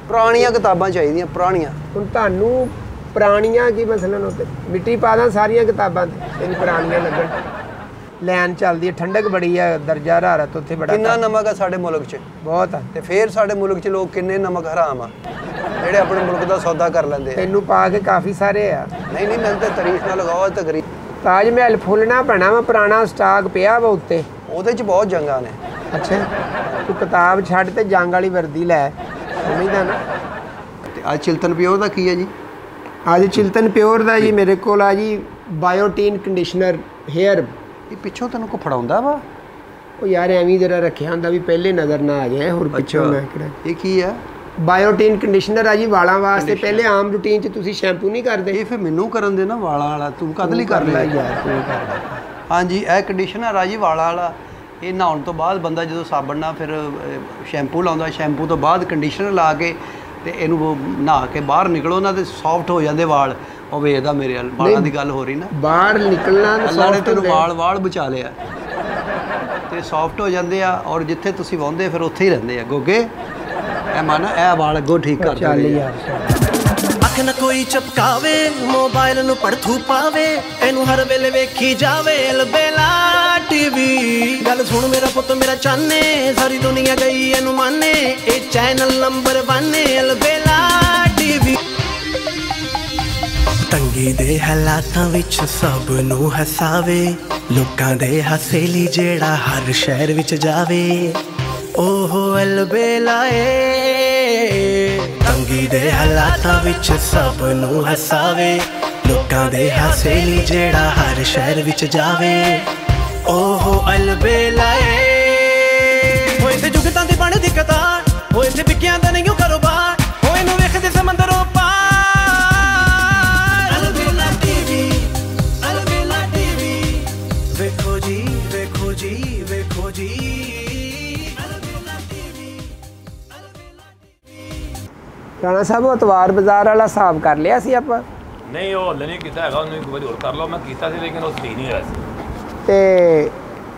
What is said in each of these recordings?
ਪੁਰਾਣੀਆਂ ਕਿਤਾਬਾਂ ਚਾਹੀਦੀਆਂ ਪੁਰਾਣੀਆਂ। ਹੁਣ ਤੁਹਾਨੂੰ ਪੁਰਾਣੀਆਂ ਕੀ ਮਸਲਨ ਉੱਤੇ ਮਿੱਟੀ ਪਾ ਦਾਂ ਸਾਰੀਆਂ ਕਿਤਾਬਾਂ ਤੇ ਤੈਨੂੰ ਪੁਰਾਣੀਆਂ ਲੱਗਣ। ਲੈਣ ਚੱਲਦੀ ਹੈ, ਠੰਡਕ ਬੜੀ ਹੈ, ਦਰਜਾ ਹਰਾਰਤ ਉੱਥੇ ਬੜਾ। ਕਿੰਨਾ ਨਮਕ ਆ ਸਾਡੇ ਮੁਲਕ 'ਚ? ਬਹੁਤ ਆ। ਤੇ ਫਿਰ ਸਾਡੇ ਮੁਲਕ 'ਚ ਲੋਕ ਕਿੰਨੇ ਨਮਕ ਹਰਾਮ ਆ ਜਿਹੜੇ ਆਪਣੇ ਮੁਲਕ ਦਾ ਸੌਦਾ ਕਰ ਲੈਂਦੇ ਆ। ਤੈਨੂੰ ਪਾ ਕੇ ਕਾਫੀ ਸਾਰੇ ਆ। ਨਹੀਂ ਨਹੀਂ, ਮੈਨੂੰ ਤਾਂ ਤਾਰੀਫ ਨਾ ਲਗਾਓ ਤਕਰੀਬ। ਤਾਜ ਮਹਿਲ ਫੁੱਲਣਾ ਪੈਣਾ ਵਾ, ਪੁਰਾਣਾ ਸਟਾਕ ਪਿਆ ਵਾ ਉੱਤੇ। ਉਹਦੇ 'ਚ ਬਹੁਤ ਜੰਗਾਂ ਨੇ। ਅੱਛਾ, ਤੂੰ ਕਿਤਾਬ ਛੱਡ ਤੇ ਜੰਗ ਵਾਲੀ ਵਰਦੀ ਲੈ, ਸਮਝਦਾ ਨਾ। ਤੇ ਅੱਜ ਚਿਲਤਨ ਪਿਓਰ ਦਾ ਕੀ ਹੈ ਜੀ? ਅੱਜ ਚਿਲਤਨ ਪਿਓਰ ਦਾ ਜੀ ਮੇਰੇ ਕੋਲ ਆ ਜੀ ਬਾਇਓਟੀਨ ਕੰਡੀਸ਼ਨਰ ਹੇਅਰ। ਇਹ ਪਿੱਛੋਂ ਤੈਨੂੰ ਕੋ ਫੜਾਉਂਦਾ ਵਾ? ਉਹ ਯਾਰ ਐਵੇਂ ਜਰਾ ਰੱਖਿਆ ਹੁੰਦਾ ਵੀ ਪਹਿਲੇ ਨਜ਼ਰ ਨਾ ਆ ਜਾਏ। ਹੋਰ ਪਿੱਛੋਂ ਮੈਂ ਕਿਹੜਾ। ਇਹ ਕੀ ਹੈ? ਬਾਇਓਟੀਨ ਕੰਡੀਸ਼ਨਰ ਆ ਜੀ ਵਾਲਾਂ ਵਾਸਤੇ। ਪਹਿਲੇ ਆਮ ਰੂਟੀਨ 'ਚ ਤੁਸੀਂ ਸ਼ੈਂਪੂ ਨਹੀਂ ਕਰਦੇ? ਇਹ ਫਿਰ ਮੈਨੂੰ ਕਰਨ ਦੇ ਨਾ ਵਾਲਾਂ ਵਾਲਾ। ਤੂੰ ਕਦ ਲਈ ਕਰ ਲਿਆ ਯਾਰ? ਤੂੰ ਕਰ ਲੈ। ਹਾਂਜੀ, ਇਹ ਕੰਡੀਸ਼ਨਰ ਆ ਜੀ ਵਾਲਾਂ ਵਾਲਾ। ਇਹ ਨਹਾਉਣ ਤੋਂ ਬਾਅਦ ਬੰਦਾ ਜਦੋਂ ਸਾਬਣ ਨਾਲ ਫਿਰ ਸ਼ੈਂਪੂ ਲਾਉਂਦਾ, ਸ਼ੈਂਪੂ ਤੋਂ ਬਾਅਦ ਕੰਡੀਸ਼ਨਰ ਲਾ ਕੇ ਤੇ ਇਹਨੂੰ ਨਹਾ ਕੇ ਬਾਹਰ ਨਿਕਲੋ ਨਾ ਤੇ ਸੌਫਟ ਹੋ ਜਾਂਦੇ ਵਾਲ। ਉਹ ਵੇਖਦਾ ਮੇਰੇ ਵਾਲਾਂ ਦੀ ਗੱਲ ਹੋ ਰਹੀ ਨਾ। ਬਾਹਰ ਨਿਕਲਣਾ ਅੱਲਾ ਨੇ ਤੈਨੂੰ ਵਾਲ ਬਚਾ ਲਿਆ ਤੇ ਸੌਫਟ ਹੋ ਜਾਂਦੇ ਆ। ਔਰ ਜਿੱਥੇ ਤੁਸੀਂ ਵਾਹੁੰਦੇ ਫਿਰ ਉੱਥੇ ਹੀ ਰਹਿੰਦੇ ਆ ਗੋਗੇ। ਇਹ ਮਾਨਾ ਇਹ ਵਾਲ ਅੱਗੋਂ ਠੀਕ ਕਰ ਦਿੰਦੇ ਯਾਰ। ਅੱਖ ਨਾ ਕੋਈ ਚਪਕਾਵੇ, ਮੋਬਾਈਲ ਨੂੰ ਪੜਥੂ ਪਾਵੇ, ਇਹਨੂੰ ਹਰ ਵੇਲੇ ਵੇਖੀ ਜਾਵੇ ਅਲਬੇਲਾ ਟੀਵੀ। ਗੱਲ ਸੁਣ ਮੇਰਾ ਪੁੱਤ ਮੇਰਾ ਚਾਨੇ, ਸਾਰੀ ਦੁਨੀਆ ਗਈ ਇਹਨੂੰ ਮਾਨੇ, ਇਹ ਚੈਨਲ ਨੰਬਰ 1 ਅਲਬੇਲਾ ਟੀਵੀ। ਤੰਗੀ ਦੇ ਹਾਲਾਤਾਂ ਵਿੱਚ ਸਭ ਨੂੰ ਹਸਾਵੇ, ਲੋਕਾਂ ਦੇ ਹਾਸੇ ਲਈ ਜਿਹੜਾ ਹਰ ਸ਼ਹਿਰ ਵਿੱਚ ਜਾਵੇ, ਉਹ ਅਲਬੇਲਾ ਏ। ਤੰਗੀ ਦੇ ਹਾਲਾਤਾਂ ਵਿੱਚ ਸਭ ਨੂੰ ਹਸਾਵੇ, ਲੋਕਾਂ ਦੇ ਹਾਸੇ ਲਈ ਜਿਹੜਾ ਹਰ ਸ਼ਹਿਰ ਵਿੱਚ ਜਾਵੇ, ਉਹ ਅਲਬੇਲਾ ਏ। ਹੋਏ ਤੇ ਜੁਗਤਾਂ ਦੀ ਬਣਦੀ ਕਤਾਰ, ਹੋਏ ਤੇ ਵਿਕਿਆਂ ਦਾ ਨਹੀਂ ਕਾਰੋਬਾਰ, ਹੋਏ ਨੂੰ ਵੇਖਦੇ ਸਮੁੰਦਰੋਂ ਪਾਰ। ਅਲਬੇਲਾ ਟੀਵੀ, ਅਲਬੇਲਾ ਟੀਵੀ, ਵੇਖੋ ਜੀ ਵੇਖੋ ਜੀ ਵੇਖੋ ਜੀ। ਰਾਣਾ ਸਾਹਿਬ ਅਤਵਾਰ ਬਾਜ਼ਾਰ ਵਾਲਾ ਹਿਸਾਬ ਕਰ ਲਿਆ ਸੀ ਆਪਾਂ? ਨਹੀਂ, ਉਹ ਹਲੇ ਨਹੀਂ ਕੀਤਾ ਹੈਗਾ। ਉਹਨੂੰ ਇੱਕ ਵਾਰੀ ਹੋਰ ਕਰ ਲਓ। ਮੈਂ ਕੀਤਾ ਸੀ ਲੇਕਿਨ ਉਹ ਸਹੀ ਨਹੀਂ ਹੋਇਆ ਸੀ। ਤੇ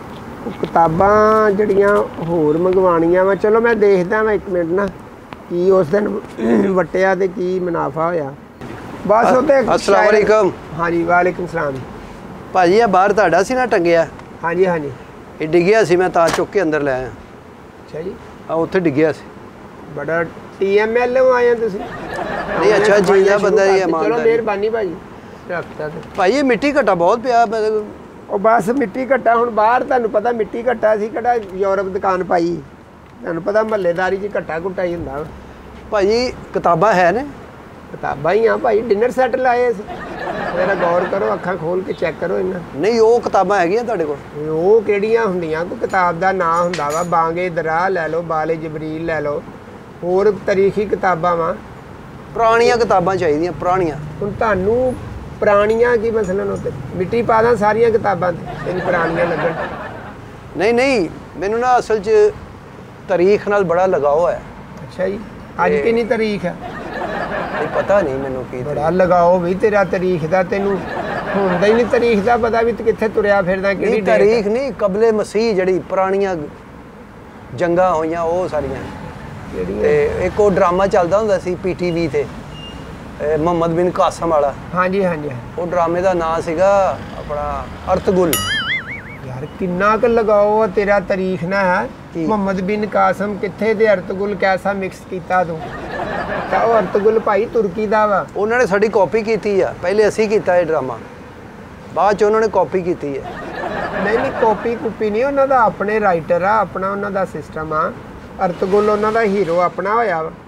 ਕਿਤਾਬਾਂ ਜਿਹੜੀਆਂ ਹੋਰ ਮੰਗਵਾਉਣੀਆਂ ਵਾ, ਚਲੋ ਮੈਂ ਦੇਖਦਾ ਮੈਂ 1 ਮਿੰਟ ਨਾ ਕੀ ਉਸ ਦਿਨ ਵਟਿਆ ਤੇ ਕੀ ਮੁਨਾਫਾ ਹੋਇਆ। ਬਸ ਉਹ ਤੇ ਅਸਲਾਮ ਵਾਲੇਕਮ। ਹਾਂਜੀ ਵਾਲੇਕੁਮ ਸਲਾਮ। ਭਾਜੀ ਇਹ ਬਾਹਰ ਤੁਹਾਡਾ ਸੀ ਨਾ ਟੰਗਿਆ? ਹਾਂਜੀ ਹਾਂਜੀ, ਇਹ ਡਿੱਗਿਆ ਸੀ, ਮੈਂ ਤਾਂ ਚੁੱਕ ਕੇ ਅੰਦਰ ਲੈ ਆਇਆ। ਅੱਛਾ ਜੀ, ਆ ਉੱਥੇ ਡਿੱਗਿਆ ਸੀ। ਬੜਾ TML ਆਏ ਤੁਸੀਂ? ਨਹੀਂ, ਅੱਛਾ ਜੀ ਦਾ ਬੰਦਾ ਹੀ ਹੈ। ਚਲੋ ਮਿਹਰਬਾਨੀ ਭਾਜੀ, ਰੱਖਤਾ ਤੇ ਭਾਈ ਇਹ ਮਿੱਟੀ ਘਟਾ ਬਹੁਤ ਪਿਆ। ਉਹ ਬਸ ਮਿੱਟੀ ਘੱਟਾ ਹੁਣ ਬਾਹਰ ਤੁਹਾਨੂੰ ਪਤਾ ਮਿੱਟੀ ਘੱਟਾ ਸੀ ਕਿਹੜਾ ਯੂਰਪ ਦੁਕਾਨ ਪਾਈ। ਤੁਹਾਨੂੰ ਪਤਾ ਮਹੱਲੇਦਾਰੀ 'ਚ ਘੱਟਾ ਘੁੱਟਾ ਹੀ ਹੁੰਦਾ। ਭਾਜੀ ਕਿਤਾਬਾਂ ਹੈ ਨੇ? ਕਿਤਾਬਾਂ ਹੀ ਆ ਭਾਈ, ਡਿਨਰ ਸੈੱਟ ਲਾਏ ਸੀ। ਜਰਾ ਗੌਰ ਕਰੋ, ਅੱਖਾਂ ਖੋਲ ਕੇ ਚੈੱਕ ਕਰੋ ਇਹਨਾਂ। ਨਹੀਂ, ਉਹ ਕਿਤਾਬਾਂ ਹੈਗੀਆਂ ਤੁਹਾਡੇ ਕੋਲ? ਉਹ ਕਿਹੜੀਆਂ ਹੁੰਦੀਆਂ? ਕੋਈ ਕਿਤਾਬ ਦਾ ਨਾਂ ਹੁੰਦਾ ਵਾ, ਬਾਂਗੇ ਦਰਾ ਲੈ ਲਓ, ਬਾਲੇ ਜਬਰੀਲ ਲੈ ਲਓ, ਹੋਰ ਤਾਰੀਖੀ ਕਿਤਾਬਾਂ ਵਾ। ਪੁਰਾਣੀਆਂ ਕਿਤਾਬਾਂ ਚਾਹੀਦੀਆਂ ਪੁਰਾਣੀਆਂ। ਹੁਣ ਤੁਹਾਨੂੰ ਪੁਰਾਣੀਆਂ ਕੀ ਮਸਲਨ ਉੱਤੇ ਮਿੱਟੀ ਪਾ ਦਾਂ ਸਾਰੀਆਂ ਕਿਤਾਬਾਂ ਤੇ ਤੈਨੂੰ ਪੁਰਾਣੀਆਂ ਲੱਗਣ। ਨਹੀਂ ਨਹੀਂ, ਮੈਨੂੰ ਨਾ ਅਸਲ 'ਚ ਤਾਰੀਖ ਨਾਲ ਬੜਾ ਲਗਾਓ ਹੈ। ਅੱਛਾ ਜੀ, ਅੱਜ ਕਿੰਨੀ ਤਾਰੀਖ ਹੈ? ਨਹੀਂ ਪਤਾ ਨਹੀਂ ਮੈਨੂੰ ਕੀ। ਬੜਾ ਲਗਾਓ ਵੀ ਤੇਰਾ ਤਾਰੀਖ ਦਾ, ਤੈਨੂੰ ਹੁੰਦਾ ਹੀ ਨਹੀਂ ਤਾਰੀਖ ਦਾ ਪਤਾ ਵੀ ਕਿੱਥੇ ਤੁਰਿਆ ਫਿਰਦਾ ਕਿਹੜੀ ਤਾਰੀਖ ਨਹੀਂ, ਕਬਲੇ ਮਸੀਹ ਜਿਹੜੀ ਪੁਰਾਣੀਆਂ ਜੰਗਾਂ ਹੋਈਆਂ ਉਹ ਸਾਰੀਆਂ। ਤੇ ਇੱਕ ਉਹ ਡਰਾਮਾ ਚੱਲਦਾ ਹੁੰਦਾ ਸੀ PTV ਤੇ, ਮੁਹੰਮਦ ਬਿਨ ਕਾਸਮ ਵਾਲਾ। ਹਾਂਜੀ ਹਾਂਜੀ, ਉਹ ਡਰਾਮੇ ਦਾ ਨਾਂ ਸੀਗਾ ਆਪਣਾ ਅਰਤਗੁਲ। ਯਾਰ ਕਿੰਨਾ ਕੁ ਲਗਾਓ ਤੇਰਾ ਤਾਰੀਖ ਨਾ ਹੈ। ਮੁਹੰਮਦ ਬਿਨ ਕਾਸਮ ਕਿੱਥੇ ਤੇ ਅਰਤਗੁਲ ਕੈਸਾ ਮਿਕਸ ਕੀਤਾ ਤੂੰ? ਤਾਂ ਉਹ ਅਰਤਗੁਲ ਭਾਈ ਤੁਰਕੀ ਦਾ ਵਾ। ਉਹਨਾਂ ਨੇ ਸਾਡੀ ਕਾਪੀ ਕੀਤੀ ਆ। ਪਹਿਲੇ ਅਸੀਂ ਕੀਤਾ ਇਹ ਡਰਾਮਾ, ਬਾਅਦ 'ਚ ਉਹਨਾਂ ਨੇ ਕਾਪੀ ਕੀਤੀ ਹੈ। ਨਹੀਂ ਨਹੀਂ, ਕਾਪੀ ਕੁਪੀ ਨਹੀਂ, ਉਹਨਾਂ ਦਾ ਆਪਣੇ ਰਾਈਟਰ ਆ, ਆਪਣਾ ਉਹਨਾਂ ਦਾ ਸਿਸਟਮ ਆ। ਅਰਤਗੁਲ ਉਹਨਾਂ ਦਾ ਹੀਰੋ ਆਪਣਾ ਹੋਇਆ ਵਾ।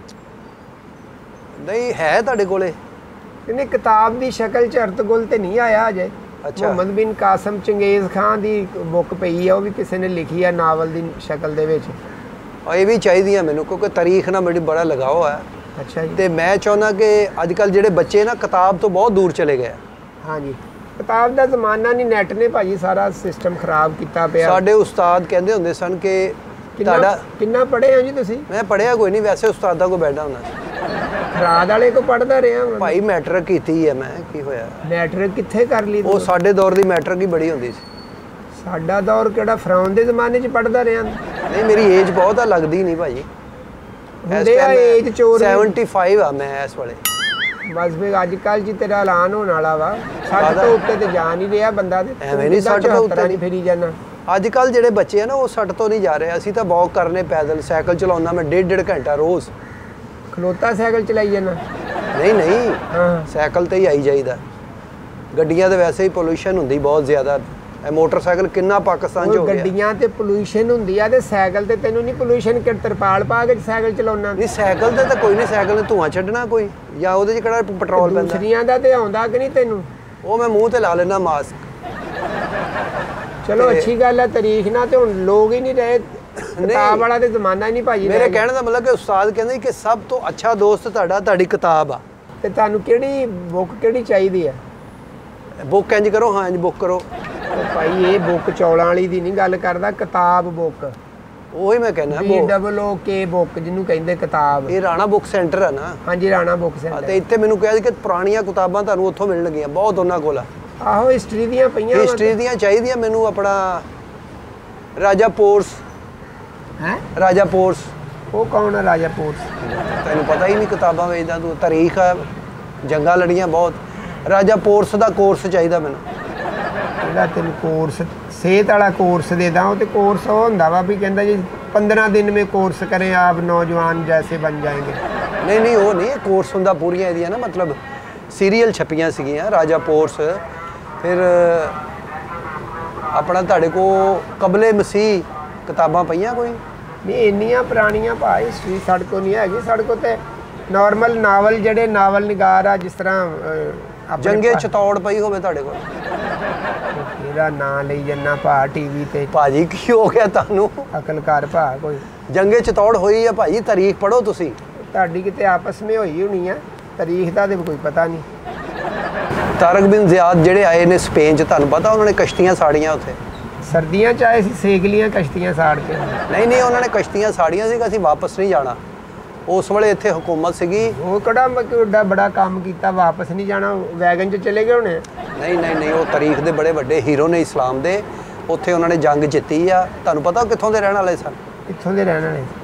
ਨਹੀਂ ਹੈ ਤੁਹਾਡੇ ਕੋਲੇ? ਇਹਨੇ ਕਿਤਾਬ ਦੀ ਸ਼ਕਲ 'ਚ ਅਰਤਗੁਲ ਤੇ ਨਹੀਂ ਆਇਆ ਅਜੇ। ਅੱਛਾ, ਮੁਹੰਮਦ ਬਿਨ ਕਾਸਮ ਚੰਗੇਜ਼ ਖਾਨ ਦੀ ਬੁੱਕ ਪਈ ਆ, ਉਹ ਵੀ ਕਿਸੇ ਨੇ ਲਿਖੀ ਆ ਨਾਵਲ ਦੀ ਸ਼ਕਲ ਦੇ ਵਿੱਚ। ਇਹ ਵੀ ਚਾਹੀਦੀ ਆ ਮੈਨੂੰ, ਕਿਉਂਕਿ ਤਾਰੀਖ ਨਾਲ ਮੇਰੀ ਬੜਾ ਲਗਾਓ ਹੈ। ਅੱਛਾ ਜੀ। ਤੇ ਮੈਂ ਚਾਹੁੰਦਾ ਕਿ ਅੱਜ ਕੱਲ੍ਹ ਜਿਹੜੇ ਬੱਚੇ ਨਾ ਕਿਤਾਬ ਤੋਂ ਬਹੁਤ ਦੂਰ ਚਲੇ ਗਏ। ਹਾਂਜੀ, ਕਿਤਾਬ ਦਾ ਜ਼ਮਾਨਾ ਨਹੀਂ, ਨੈਟ ਨੇ ਭਾਜੀ ਸਾਰਾ ਸਿਸਟਮ ਖਰਾਬ ਕੀਤਾ ਪਿਆ। ਸਾਡੇ ਉਸਤਾਦ ਕਹਿੰਦੇ ਹੁੰਦੇ ਸਨ ਕਿ ਤੁਹਾਡਾ ਕਿੰਨਾ ਪੜ੍ਹੇ ਹੋ ਜੀ ਤੁਸੀਂ? ਮੈਂ ਪੜ੍ਹਿਆ ਕੋਈ ਨਹੀਂ, ਵੈਸੇ ਉਸਤਾਦਾਂ ਕੋਲ ਬੈਠਾ ਹੁੰਦਾ ਸੀ। ਖਰਾਦ ਵਾਲੇ ਕੋ ਪੜ੍ਹਦਾ ਰਿਹਾ ਭਾਈ। ਮੈਟ੍ਰਿਕ ਕੀਤੀ ਹੈ ਮੈਂ, ਕੀ ਹੋਇਆ? ਮੈਟ੍ਰਿਕ ਕਿੱਥੇ ਕਰ ਲਈ? ਉਹ ਸਾਡੇ ਦੌਰ ਦੀ ਮੈਟ੍ਰਿਕ ਹੀ ਬੜੀ ਹੁੰਦੀ ਸੀ। ਸਾਡਾ ਦੌਰ ਕਿਹੜਾ, ਫਰਾਉਨ ਦੇ ਜ਼ਮਾਨੇ 'ਚ ਪੜ੍ਹਦਾ ਰਿਹਾ? ਨਹੀਂ, ਮੇਰੀ ਏਜ ਬਹੁਤ ਆ, ਲੱਗਦੀ ਨਹੀਂ ਭਾਜੀ। ਹੁੰਦੇ ਆ ਏਜ ਚੋਰ 75 ਆ ਮੈਂ ਇਸ ਵੇਲੇ। ਬਸ ਫਿਰ ਅੱਜ ਕੱਲ੍ਹ ਜੀ ਤੇਰਾ ਐਲਾਨ ਹੋਣ ਵਾਲਾ ਵਾ 60 ਤੋਂ ਉੱਤੇ ਤੇ ਜਾ ਨਹੀਂ ਰਿਹਾ ਬੰਦਾ ਤੇ ਐਵੇਂ ਨਹੀਂ 60 ਤੋਂ ਉੱਤੇ ਨਹੀਂ ਫਿਰੀ ਜਾਣਾ। ਅੱਜ ਕੱਲ੍ਹ ਜਿਹੜੇ ਬੱਚੇ ਆ ਨਾ ਉਹ 60 ਤੋਂ ਨਹੀਂ ਜਾ ਰਹੇ। ਅਸੀਂ ਤਾਂ ਵਾਕ ਕਰਨੇ ਪੈਦਲ, ਸਾਈਕਲ ਚਲਾਉਣਾ ਮੈਂ 1.5 ਘੰਟਾ ਰੋਜ਼। ਖਲੋਤਾ ਸਾਈਕਲ ਚਲਾਈ ਜਾਣਾ? ਨਹੀਂ ਹਾਂ ਸਾਈਕਲ ਤੇ ਹੀ ਆਈ ਜਾਈਦਾ। ਗੱਡੀਆਂ ਤੇ ਵੈਸੇ ਹੀ ਪੋਲੂਸ਼ਨ ਹੁੰਦੀ ਬਹੁਤ ਜ਼ਿਆਦਾ। ਇਹ ਮੋਟਰਸਾਈਕਲ ਕਿੰਨਾ ਪਾਕਿਸਤਾਨ 'ਚ ਹੋ ਗਿਆ। ਗੱਡੀਆਂ ਤੇ ਪੋਲੂਸ਼ਨ ਹੁੰਦੀ ਆ ਤੇ ਸਾਈਕਲ ਤੇ ਤੈਨੂੰ ਨਹੀਂ ਪੋਲੂਸ਼ਨ ਕਿ ਤਰਪਾਲ ਪਾ ਕੇ ਸਾਈਕਲ ਚਲਾਉਣਾ? ਨਹੀਂ ਸਾਈਕਲ ਤੇ ਤਾਂ ਕੋਈ ਨਹੀਂ, ਸਾਈਕਲ ਨੇ ਧੂਆਂ ਛੱਡਣਾ ਕੋਈ, ਜਾਂ ਉਹਦੇ 'ਚ ਕਿਹੜਾ ਪੈਟਰੋਲ ਪੈਂਦਾ। ਦੂਸਰੀਆਂ ਦਾ ਤੇ ਆਉਂਦਾ ਕਿ ਨਹੀਂ ਤੈਨੂੰ? ਉਹ ਮੈਂ ਮੂੰਹ ਤੇ ਲਾ ਲੈਣਾ ਮਾਸਕ। ਚਲੋ ਅੱਛੀ ਗੱਲ ਹੈ ਤਾਰੀਖ ਨਾਲ ਤੇ ਹੁਣ ਲੋਕ ਹੀ ਨਹੀਂ ਰਹੇ। ਕਿਤਾਬ ਵਾਲਾ ਤੇ ਜ਼ਮਾਨਾ ਹੀ ਨਹੀਂ ਭਾਜੀ। ਮੇਰੇ ਕਹਿਣ ਦਾ ਮਤਲਬ ਕਿ ਉਸਤਾਦ ਕਹਿੰਦੇ ਕਿ ਸਭ ਤੋਂ ਅੱਛਾ ਦੋਸਤ ਤੁਹਾਡੀ ਕਿਤਾਬ ਆ। ਤੇ ਤੁਹਾਨੂੰ ਕਿਹੜੀ ਬੁੱਕ ਕਿਹੜੀ ਚਾਹੀਦੀ ਹੈ? ਬੁੱਕ ਇੰਜ ਕਰੋ, ਹਾਂ ਇੰਜ ਬੁੱਕ ਕਰੋ। ਉਹ ਭਾਈ ਇਹ ਬੁੱਕ ਚੌਲਾਂ ਵਾਲੀ ਦੀ ਨਹੀਂ ਗੱਲ ਕਰਦਾ, ਕਿਤਾਬ ਬੁੱਕ। ਉਹੀ ਮੈਂ ਕਹਿੰਦਾ BOOK ਬੁੱਕ ਜਿਹਨੂੰ ਕਹਿੰਦੇ ਕਿਤਾਬ। ਇਹ ਰਾਣਾ ਬੁੱਕ ਸੈਂਟਰ ਆ ਨਾ? ਹਾਂਜੀ ਰਾਣਾ ਬੁੱਕ ਸੈਂਟਰ। ਤੇ ਇੱਥੇ ਮੈਨੂੰ ਕਿਹਾ ਸੀ ਕਿ ਪੁਰਾਣੀਆਂ ਕਿਤਾਬਾਂ ਤੁਹਾਨੂੰ ਉੱਥੋਂ ਮਿਲਣਗੀਆਂ, ਬਹੁਤ ਉਹਨਾਂ ਕੋਲ ਆ। ਆਹੋ ਹਿਸਟਰੀ ਦੀਆਂ ਪਈਆਂ। ਹਿਸਟਰੀ ਦੀਆਂ ਚਾਹੀਦੀਆਂ ਮੈਨੂੰ। ਆਪਣਾ ਰਾਜਾ ਪੋਰਸ। ਹੈ ਰਾਜਾ ਪੋਰਸ? ਉਹ ਕੌਣ ਹੈ ਰਾਜਾ ਪੋਰਸ? ਤੈਨੂੰ ਪਤਾ ਹੀ ਨਹੀਂ ਕਿਤਾਬਾਂ ਵੇਚਦਾ ਤੂੰ। ਤਾਰੀਖ ਆ, ਜੰਗਾਂ ਲੜੀਆਂ ਬਹੁਤ। ਰਾਜਾ ਪੋਰਸ ਦਾ ਕੋਰਸ ਚਾਹੀਦਾ ਮੈਨੂੰ। ਜਿਹੜਾ ਤੈਨੂੰ ਕੋਰਸ ਸਿਹਤ ਵਾਲਾ ਕੋਰਸ ਦੇ ਦਾਂ, ਉਹ ਤੇ ਕੋਰਸ ਉਹ ਹੁੰਦਾ ਵਾ ਵੀ ਕਹਿੰਦਾ ਜੀ 15 दिन में कोर्स करें आप नौजवान जैसे बन जाएंगे। नहीं वो नहीं कोर्स ਹੁੰਦਾ ਪੂਰੀਆਂ ਇਹਦੀਆਂ ਨਾ, ਮਤਲਬ ਸੀਰੀਅਲ ਛਪੀਆਂ ਸੀਗੀਆਂ ਰਾਜਾ ਪੋਰਸ। ਫਿਰ ਆਪਣਾ ਤੁਹਾਡੇ ਕੋ ਕਬਲੇ ਮਸੀਹ ਕਿਤਾਬਾਂ ਪਈਆਂ ਕੋਈ? ਨਹੀਂ ਇੰਨੀਆਂ ਪੁਰਾਣੀਆਂ ਭਾਈ ਹਿਸਟਰੀ ਸਾਡੇ ਕੋਲ ਨਹੀਂ ਹੈਗੀ। ਸਾਡੇ ਕੋਲ ਤੇ ਨਾਰਮਲ ਨਾਵਲ ਜਿਹੜੇ ਨਾਵਲ ਨਿਗਾਰ ਆ, ਜਿਸ ਤਰ੍ਹਾਂ ਜੰਗੇ ਚਤੌੜ ਪਈ ਹੋਵੇ ਤੁਹਾਡੇ ਕੋਲ? ਇਹਦਾ ਨਾਂ ਲਈ ਜੰਨਾ ਭਾ ਟੀਵੀ ਤੇ। ਭਾਜੀ ਕੀ ਹੋ ਗਿਆ ਤੁਹਾਨੂੰ? ਅਕਲ ਕਰ ਭਾ ਕੋਈ। ਜੰਗੇ ਚਤੌੜ ਹੋਈ ਆ ਭਾਜੀ, ਤਾਰੀਖ ਪੜੋ ਤੁਸੀਂ। ਤੁਹਾਡੀ ਕਿਤੇ ਆਪਸ ਵਿੱਚ ਹੋਈ ਹੋਣੀ ਆ, ਤਾਰੀਖ ਦਾ ਤੇ ਕੋਈ ਪਤਾ ਨਹੀਂ। ਤਾਰਕ ਬਿਨ ਜ਼ਿਆਦ ਜਿਹੜੇ ਆਏ ਨੇ ਸਪੇਨ 'ਚ, ਤੁਹਾਨੂੰ ਪਤਾ ਉਹਨਾਂ ਨੇ ਕਸ਼ਤੀਆਂ ਸਾੜੀਆਂ ਉੱਥੇ? ਸਰਦੀਆਂ 'ਚ ਆਏ ਸੀ, ਸੇਕ ਲੀਆਂ ਕਸ਼ਤੀਆਂ ਸਾੜ ਕੇ। ਨਹੀਂ ਉਹਨਾਂ ਨੇ ਕਸ਼ਤੀਆਂ ਸਾੜੀਆਂ ਸੀ, ਅਸੀਂ ਵਾਪਸ ਨਹੀਂ ਜਾਣਾ। ਉਸ ਵੇਲੇ ਇੱਥੇ ਹੁਕੂਮਤ ਸੀਗੀ। ਉਹ ਕਿਹੜਾ ਬੜਾ ਕੰਮ ਕੀਤਾ, ਵਾਪਸ ਨਹੀਂ ਜਾਣਾ, ਵੈਗਨ 'ਚ ਚਲੇ ਗਏ ਹੋਣੇ। ਨਹੀਂ ਉਹ ਤਾਰੀਖ ਦੇ ਬੜੇ ਵੱਡੇ ਹੀਰੋ ਨੇ ਇਸਲਾਮ ਦੇ। ਉੱਥੇ ਉਹਨਾਂ ਨੇ ਜੰਗ ਜਿੱਤੀ ਆ। ਤੁਹਾਨੂੰ ਪਤਾ ਕਿੱਥੋਂ ਦੇ ਰਹਿਣ ਵਾਲੇ ਸਨ? ਕਿੱਥੋਂ ਦੇ ਰਹਿਣ ਵਾਲੇ?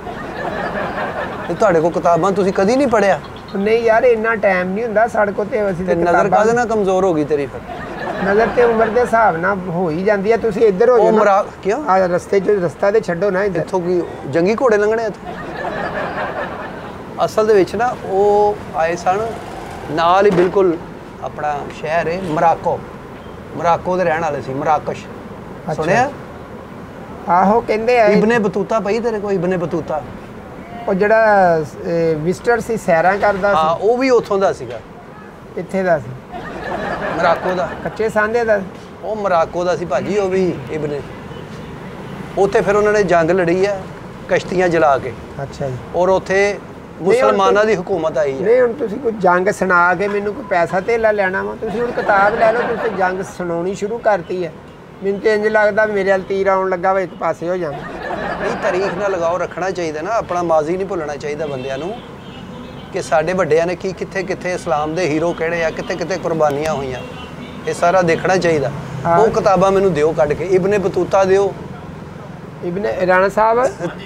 ਤੇ ਤੁਹਾਡੇ ਕੋਲ ਕਿਤਾਬਾਂ ਤੁਸੀਂ ਕਦੀ ਨਹੀਂ ਪੜ੍ਹਿਆ? ਨਹੀਂ ਯਾਰ ਇੰਨਾ ਟਾਈਮ ਨਹੀਂ ਹੁੰਦਾ ਸਾਡੇ ਕੋਲ ਤੇ। ਅਸੀਂ ਤੇ ਨਜ਼ਰ ਕਾਹਦੇ ਨਾਲ ਕਮਜ਼ੋਰ ਹੋ ਗਈ ਤੇਰੀ? ਫਿਰ ਨਜ਼ਰ ਤੇ ਉਮਰ ਦੇ ਹਿਸਾਬ ਨਾਲ ਹੋ ਹੀ ਜਾਂਦੀ ਆ। ਤੁਸੀਂ ਇੱਧਰ ਹੋ ਜਾਓ। ਕਿਉਂ? ਆ ਰਸਤੇ 'ਚ ਰਸਤਾ ਤੇ ਛੱਡੋ ਨਾ ਇੱਧਰ। ਇੱਥੋਂ ਕੀ ਜੰਗੀ ਘੋੜੇ ਲੰਘਣੇ ਇੱਥੇ? ਅਸਲ ਦੇ ਵਿੱਚ ਨਾ ਉਹ ਆਏ ਸਨ ਨਾਲ ਹੀ ਬਿਲਕੁਲ ਆਪਣਾ ਸ਼ਹਿਰ ਹੈ ਮਰਾਕੋ ਦੇ ਰਹਿਣ ਵਾਲੇ ਸੀ। ਮਰਾਕਸ਼ ਸੁਣਿਆ? ਆਹੋ ਕਹਿੰਦੇ ਆ ਇਬਨੇ ਬਤੂਤਾ ਪਈ ਤੇਰੇ ਕੋਲ? ਇਬਨੇ ਬਤੂਤਾ ਉਹ ਜਿਹੜਾ ਵਿਜ਼ਟਰ ਸੀ, ਸੈਰਾਂ ਕਰਦਾ ਸੀ। ਹਾਂ ਉਹ ਵੀ ਉੱਥੋਂ ਦਾ ਸੀਗਾ। ਇੱਥੇ ਦਾ ਸੀ? ਮਰਾਕੋ ਦਾ। ਕੱਚੇ ਸਾਂਧੇ ਦਾ? ਉਹ ਮਰਾਕੋ ਦਾ ਸੀ ਭਾਜੀ ਉਹ ਵੀ ਇਬਨੇ। ਉੱਥੇ ਫਿਰ ਉਹਨਾਂ ਨੇ ਜੰਗ ਲੜੀ ਹੈ ਕਸ਼ਤੀਆਂ ਜਲਾ ਕੇ। ਅੱਛਾ ਜੀ। ਔਰ ਉੱਥੇ ਮੁਸਲਮਾਨਾਂ ਦੀ ਹੁਕੂਮਤ ਆਈ ਹੈ। ਨਹੀਂ ਹੁਣ ਤੁਸੀਂ ਕੋਈ ਜੰਗ ਸੁਣਾ ਕੇ ਮੈਨੂੰ ਕੋਈ ਪੈਸਾ ਧੇਲਾ ਲੈਣਾ ਵਾ? ਤੁਸੀਂ ਹੁਣ ਕਿਤਾਬ ਲੈ ਲਓ, ਤੁਸੀਂ ਜੰਗ ਸੁਣਾਉਣੀ ਸ਼ੁਰੂ ਕਰਤੀ ਹੈ। ਮੈਨੂੰ ਤੇ ਇੰਜ ਲੱਗਦਾ ਮੇਰੇ ਵੱਲ ਤੀਰ ਆਉਣ ਲੱਗਾ ਵਾ, ਇੱਕ ਪਾਸੇ ਹੋ ਜਾਣਾ। ਨਹੀਂ ਤਾਰੀਖ ਨਾਲ ਲਗਾਓ ਰੱਖਣਾ ਚਾਹੀਦਾ ਨਾ, ਆਪਣਾ ਮਾਜ਼ੀ ਨਹੀਂ ਭੁੱਲਣਾ ਚਾਹੀਦਾ ਬੰਦਿਆਂ ਨੂੰ ਕਿ ਸਾਡੇ ਵੱਡਿਆਂ ਨੇ ਕੀ ਕਿੱਥੇ ਇਸਲਾਮ ਦੇ ਹੀਰੋ ਕਿਹੜੇ ਆ, ਕਿੱਥੇ ਕੁਰਬਾਨੀਆਂ ਹੋਈਆਂ। ਇਹ ਸਾਰਾ ਦੇਖਣਾ ਚਾਹੀਦਾ। ਉਹ ਕਿਤਾਬਾਂ ਮੈਨੂੰ ਦਿਓ ਕੱਢ ਕੇ। ਇਬਨੇ ਬਤੂਤਾ ਦਿਓ। ਇਬਨੇ ਰਾਣਾ ਸਾਹਿਬ